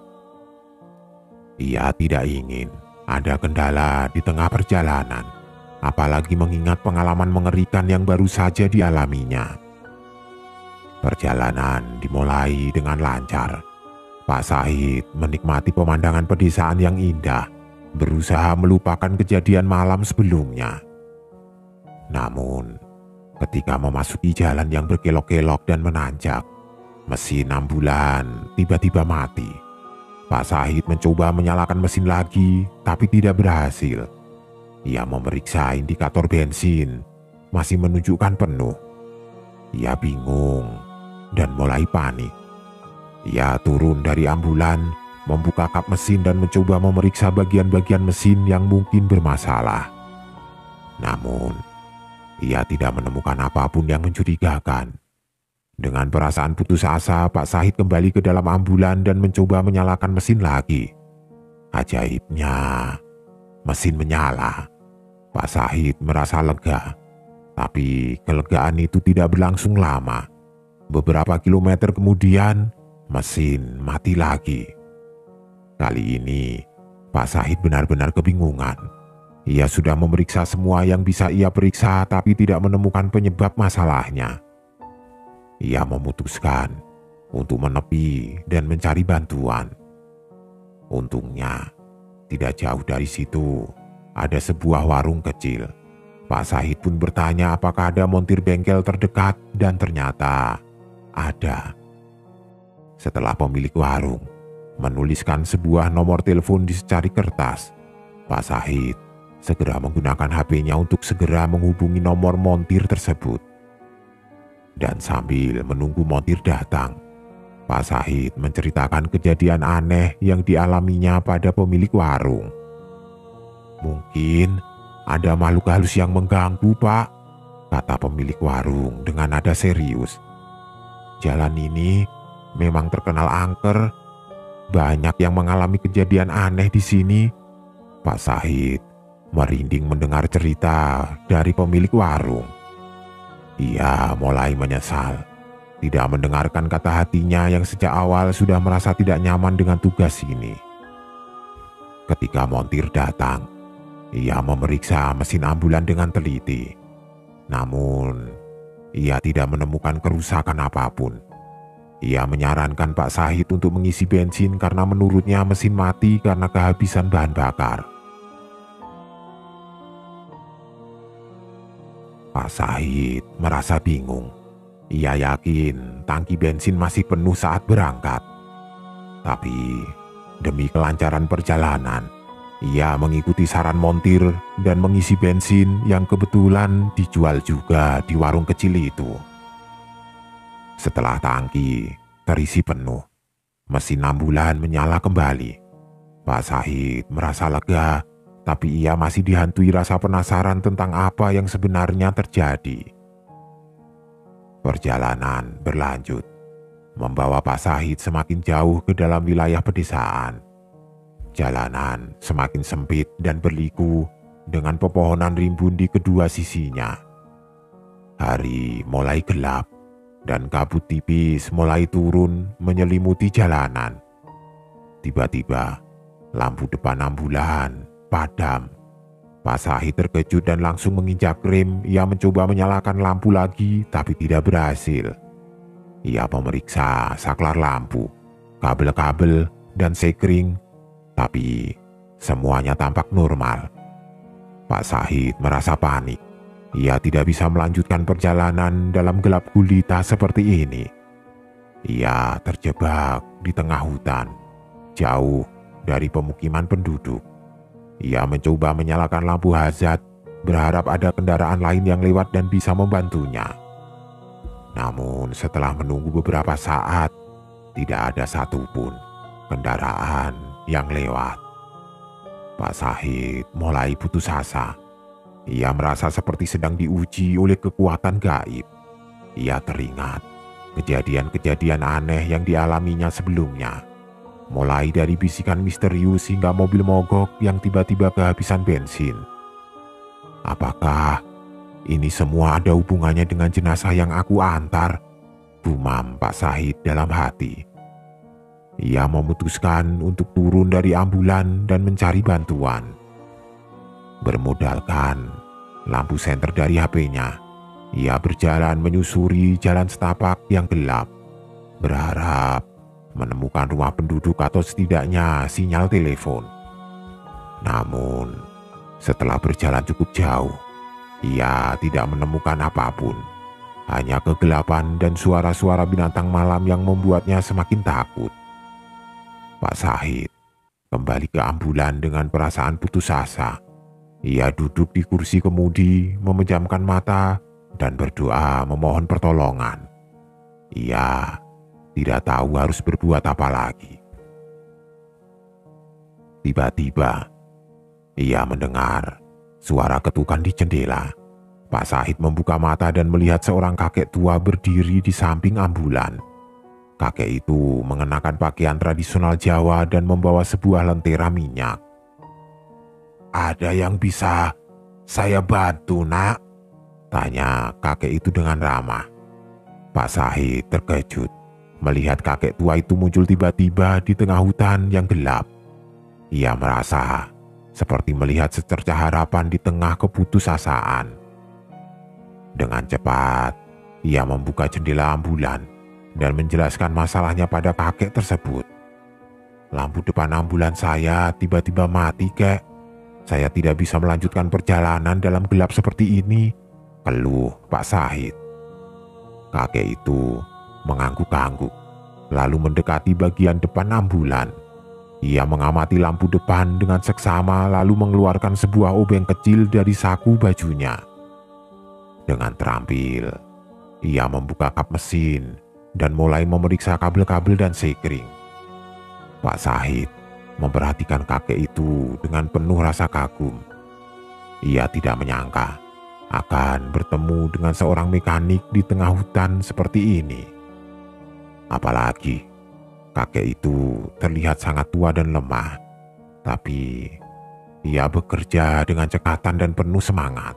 Ia tidak ingin ada kendala di tengah perjalanan, apalagi mengingat pengalaman mengerikan yang baru saja dialaminya. Perjalanan dimulai dengan lancar. Pak Syahid menikmati pemandangan pedesaan yang indah, berusaha melupakan kejadian malam sebelumnya. Namun, ketika memasuki jalan yang berkelok-kelok dan menanjak, mesin ambulan tiba-tiba mati. Pak Syahid mencoba menyalakan mesin lagi, tapi tidak berhasil. Ia memeriksa indikator bensin, masih menunjukkan penuh. Ia bingung dan mulai panik. Ia turun dari ambulan, membuka kap mesin dan mencoba memeriksa bagian-bagian mesin yang mungkin bermasalah. Namun, ia tidak menemukan apapun yang mencurigakan. Dengan perasaan putus asa, Pak Syahid kembali ke dalam ambulan dan mencoba menyalakan mesin lagi. Ajaibnya, mesin menyala. Pak Syahid merasa lega, tapi kelegaan itu tidak berlangsung lama. Beberapa kilometer kemudian, mesin mati lagi. Kali ini, Pak Syahid benar-benar kebingungan. Ia sudah memeriksa semua yang bisa ia periksa, tapi tidak menemukan penyebab masalahnya. Ia memutuskan untuk menepi dan mencari bantuan. Untungnya, tidak jauh dari situ ada sebuah warung kecil. Pak Syahid pun bertanya apakah ada montir bengkel terdekat, dan ternyata ada. Setelah pemilik warung menuliskan sebuah nomor telepon di secari kertas, Pak Syahid segera menggunakan H P-nya untuk segera menghubungi nomor montir tersebut. Dan sambil menunggu montir datang, Pak Pak Sahid menceritakan kejadian aneh yang dialaminya pada pemilik warung. "Mungkin ada makhluk halus yang mengganggu, Pak," kata pemilik warung dengan nada serius. "Jalan ini memang terkenal angker. Banyak yang mengalami kejadian aneh di sini." Pak Sahid merinding mendengar cerita dari pemilik warung. Ia mulai menyesal tidak mendengarkan kata hatinya yang sejak awal sudah merasa tidak nyaman dengan tugas ini. Ketika montir datang, ia memeriksa mesin ambulan dengan teliti. Namun, ia tidak menemukan kerusakan apapun. Ia menyarankan Pak Sahid untuk mengisi bensin karena menurutnya mesin mati karena kehabisan bahan bakar. Pak Sahid merasa bingung. Ia yakin tangki bensin masih penuh saat berangkat. Tapi demi kelancaran perjalanan, ia mengikuti saran montir dan mengisi bensin yang kebetulan dijual juga di warung kecil itu. Setelah tangki terisi penuh, mesin ambulan menyala kembali. Pak Sahid merasa lega, tapi ia masih dihantui rasa penasaran tentang apa yang sebenarnya terjadi. Perjalanan berlanjut, membawa Pak Sahid semakin jauh ke dalam wilayah pedesaan. Jalanan semakin sempit dan berliku dengan pepohonan rimbun di kedua sisinya. Hari mulai gelap dan kabut tipis mulai turun menyelimuti jalanan. Tiba-tiba, lampu depan ambulan padam. Pak Sahid terkejut dan langsung menginjak rem. Ia mencoba menyalakan lampu lagi, tapi tidak berhasil. Ia memeriksa saklar lampu, kabel-kabel, dan sekring, tapi semuanya tampak normal. Pak Sahid merasa panik. Ia tidak bisa melanjutkan perjalanan dalam gelap gulita seperti ini. Ia terjebak di tengah hutan, jauh dari pemukiman penduduk. Ia mencoba menyalakan lampu hazard, berharap ada kendaraan lain yang lewat dan bisa membantunya. Namun setelah menunggu beberapa saat, tidak ada satupun kendaraan yang lewat. Pak Sahid mulai putus asa. Ia merasa seperti sedang diuji oleh kekuatan gaib. Ia teringat kejadian-kejadian aneh yang dialaminya sebelumnya. Mulai dari bisikan misterius hingga mobil mogok yang tiba-tiba kehabisan bensin. Apakah ini semua ada hubungannya dengan jenazah yang aku antar? Gumam Pak Sahid dalam hati. Ia memutuskan untuk turun dari ambulan dan mencari bantuan. Bermodalkan lampu senter dari H P-nya, ia berjalan menyusuri jalan setapak yang gelap, berharap menemukan rumah penduduk atau setidaknya sinyal telepon. Namun, setelah berjalan cukup jauh, ia tidak menemukan apapun. Hanya kegelapan dan suara-suara binatang malam yang membuatnya semakin takut. Pak Sahid kembali ke ambulan dengan perasaan putus asa. Ia duduk di kursi kemudi, memejamkan mata, dan berdoa memohon pertolongan. Ia tidak tahu harus berbuat apa lagi. Tiba-tiba, ia mendengar suara ketukan di jendela. Pak Sahid membuka mata dan melihat seorang kakek tua berdiri di samping ambulan. Kakek itu mengenakan pakaian tradisional Jawa dan membawa sebuah lentera minyak. "Ada yang bisa saya bantu, Nak?" tanya kakek itu dengan ramah. Pak Sahid terkejut melihat kakek tua itu muncul tiba-tiba di tengah hutan yang gelap. Ia merasa seperti melihat secercah harapan di tengah keputusasaan. Dengan cepat, ia membuka jendela ambulan dan menjelaskan masalahnya pada kakek tersebut. "Lampu depan ambulan saya tiba-tiba mati, Kek. Saya tidak bisa melanjutkan perjalanan dalam gelap seperti ini," keluh Pak Sahid. Kakek itu mengangguk-angguk, lalu mendekati bagian depan ambulan. Ia mengamati lampu depan dengan seksama lalu mengeluarkan sebuah obeng kecil dari saku bajunya. Dengan terampil, ia membuka kap mesin dan mulai memeriksa kabel-kabel dan sekring. Pak Sahid memperhatikan kakek itu dengan penuh rasa kagum. Ia tidak menyangka akan bertemu dengan seorang mekanik di tengah hutan seperti ini. Apalagi kakek itu terlihat sangat tua dan lemah, tapi ia bekerja dengan cekatan dan penuh semangat.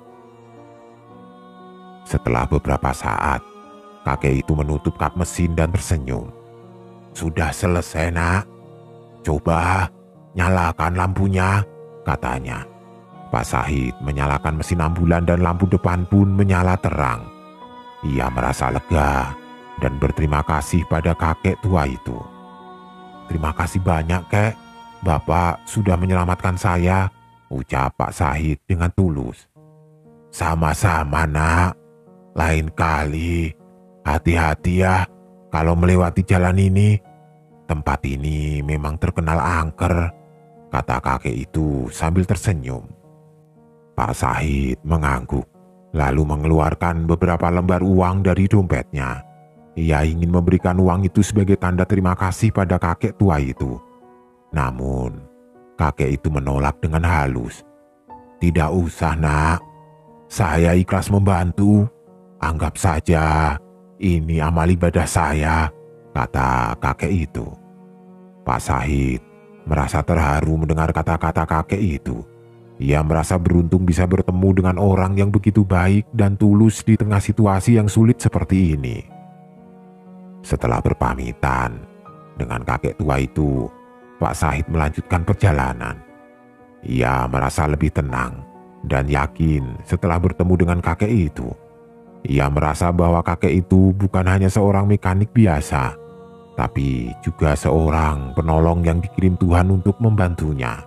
Setelah beberapa saat, kakek itu menutup kap mesin dan tersenyum. "Sudah selesai, Nak. Coba nyalakan lampunya," katanya. Pak Sahid menyalakan mesin ambulan dan lampu depan pun menyala terang. Ia merasa lega dan berterima kasih pada kakek tua itu. "Terima kasih banyak, Kek. Bapak sudah menyelamatkan saya," ucap Pak Sahid dengan tulus. "Sama-sama, Nak. Lain kali hati-hati ya kalau melewati jalan ini. Tempat ini memang terkenal angker," kata kakek itu sambil tersenyum. Pak Sahid mengangguk, lalu mengeluarkan beberapa lembar uang dari dompetnya. Ia ingin memberikan uang itu sebagai tanda terima kasih pada kakek tua itu. Namun, kakek itu menolak dengan halus. "Tidak usah, Nak. Saya ikhlas membantu. Anggap saja ini amal ibadah saya," kata kakek itu. Pak Sahid merasa terharu mendengar kata-kata kakek itu. Ia merasa beruntung bisa bertemu dengan orang yang begitu baik dan tulus di tengah situasi yang sulit seperti ini. Setelah berpamitan dengan kakek tua itu, Pak Sahid melanjutkan perjalanan. Ia merasa lebih tenang dan yakin setelah bertemu dengan kakek itu. Ia merasa bahwa kakek itu bukan hanya seorang mekanik biasa, tapi juga seorang penolong yang dikirim Tuhan untuk membantunya.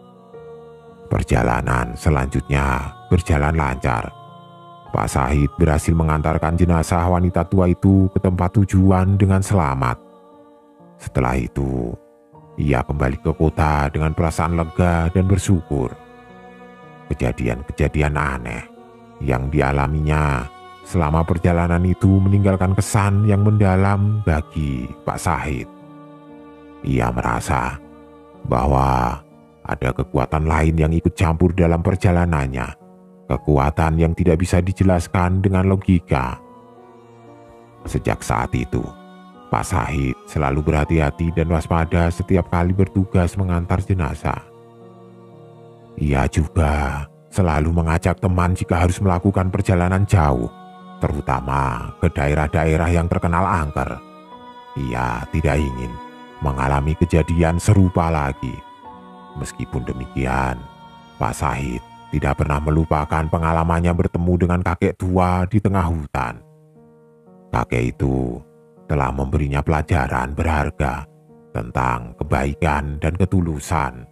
Perjalanan selanjutnya berjalan lancar. Pak Sahid berhasil mengantarkan jenazah wanita tua itu ke tempat tujuan dengan selamat. Setelah itu, ia kembali ke kota dengan perasaan lega dan bersyukur. Kejadian-kejadian aneh yang dialaminya selama perjalanan itu meninggalkan kesan yang mendalam bagi Pak Sahid. Ia merasa bahwa ada kekuatan lain yang ikut campur dalam perjalanannya, kekuatan yang tidak bisa dijelaskan dengan logika. Sejak saat itu, Pak Sahid selalu berhati-hati dan waspada setiap kali bertugas mengantar jenazah. Ia juga selalu mengajak teman jika harus melakukan perjalanan jauh, terutama ke daerah-daerah yang terkenal angker. Ia tidak ingin mengalami kejadian serupa lagi. Meskipun demikian, Pak Sahid tidak pernah melupakan pengalamannya bertemu dengan kakek tua di tengah hutan. Kakek itu telah memberinya pelajaran berharga tentang kebaikan dan ketulusan.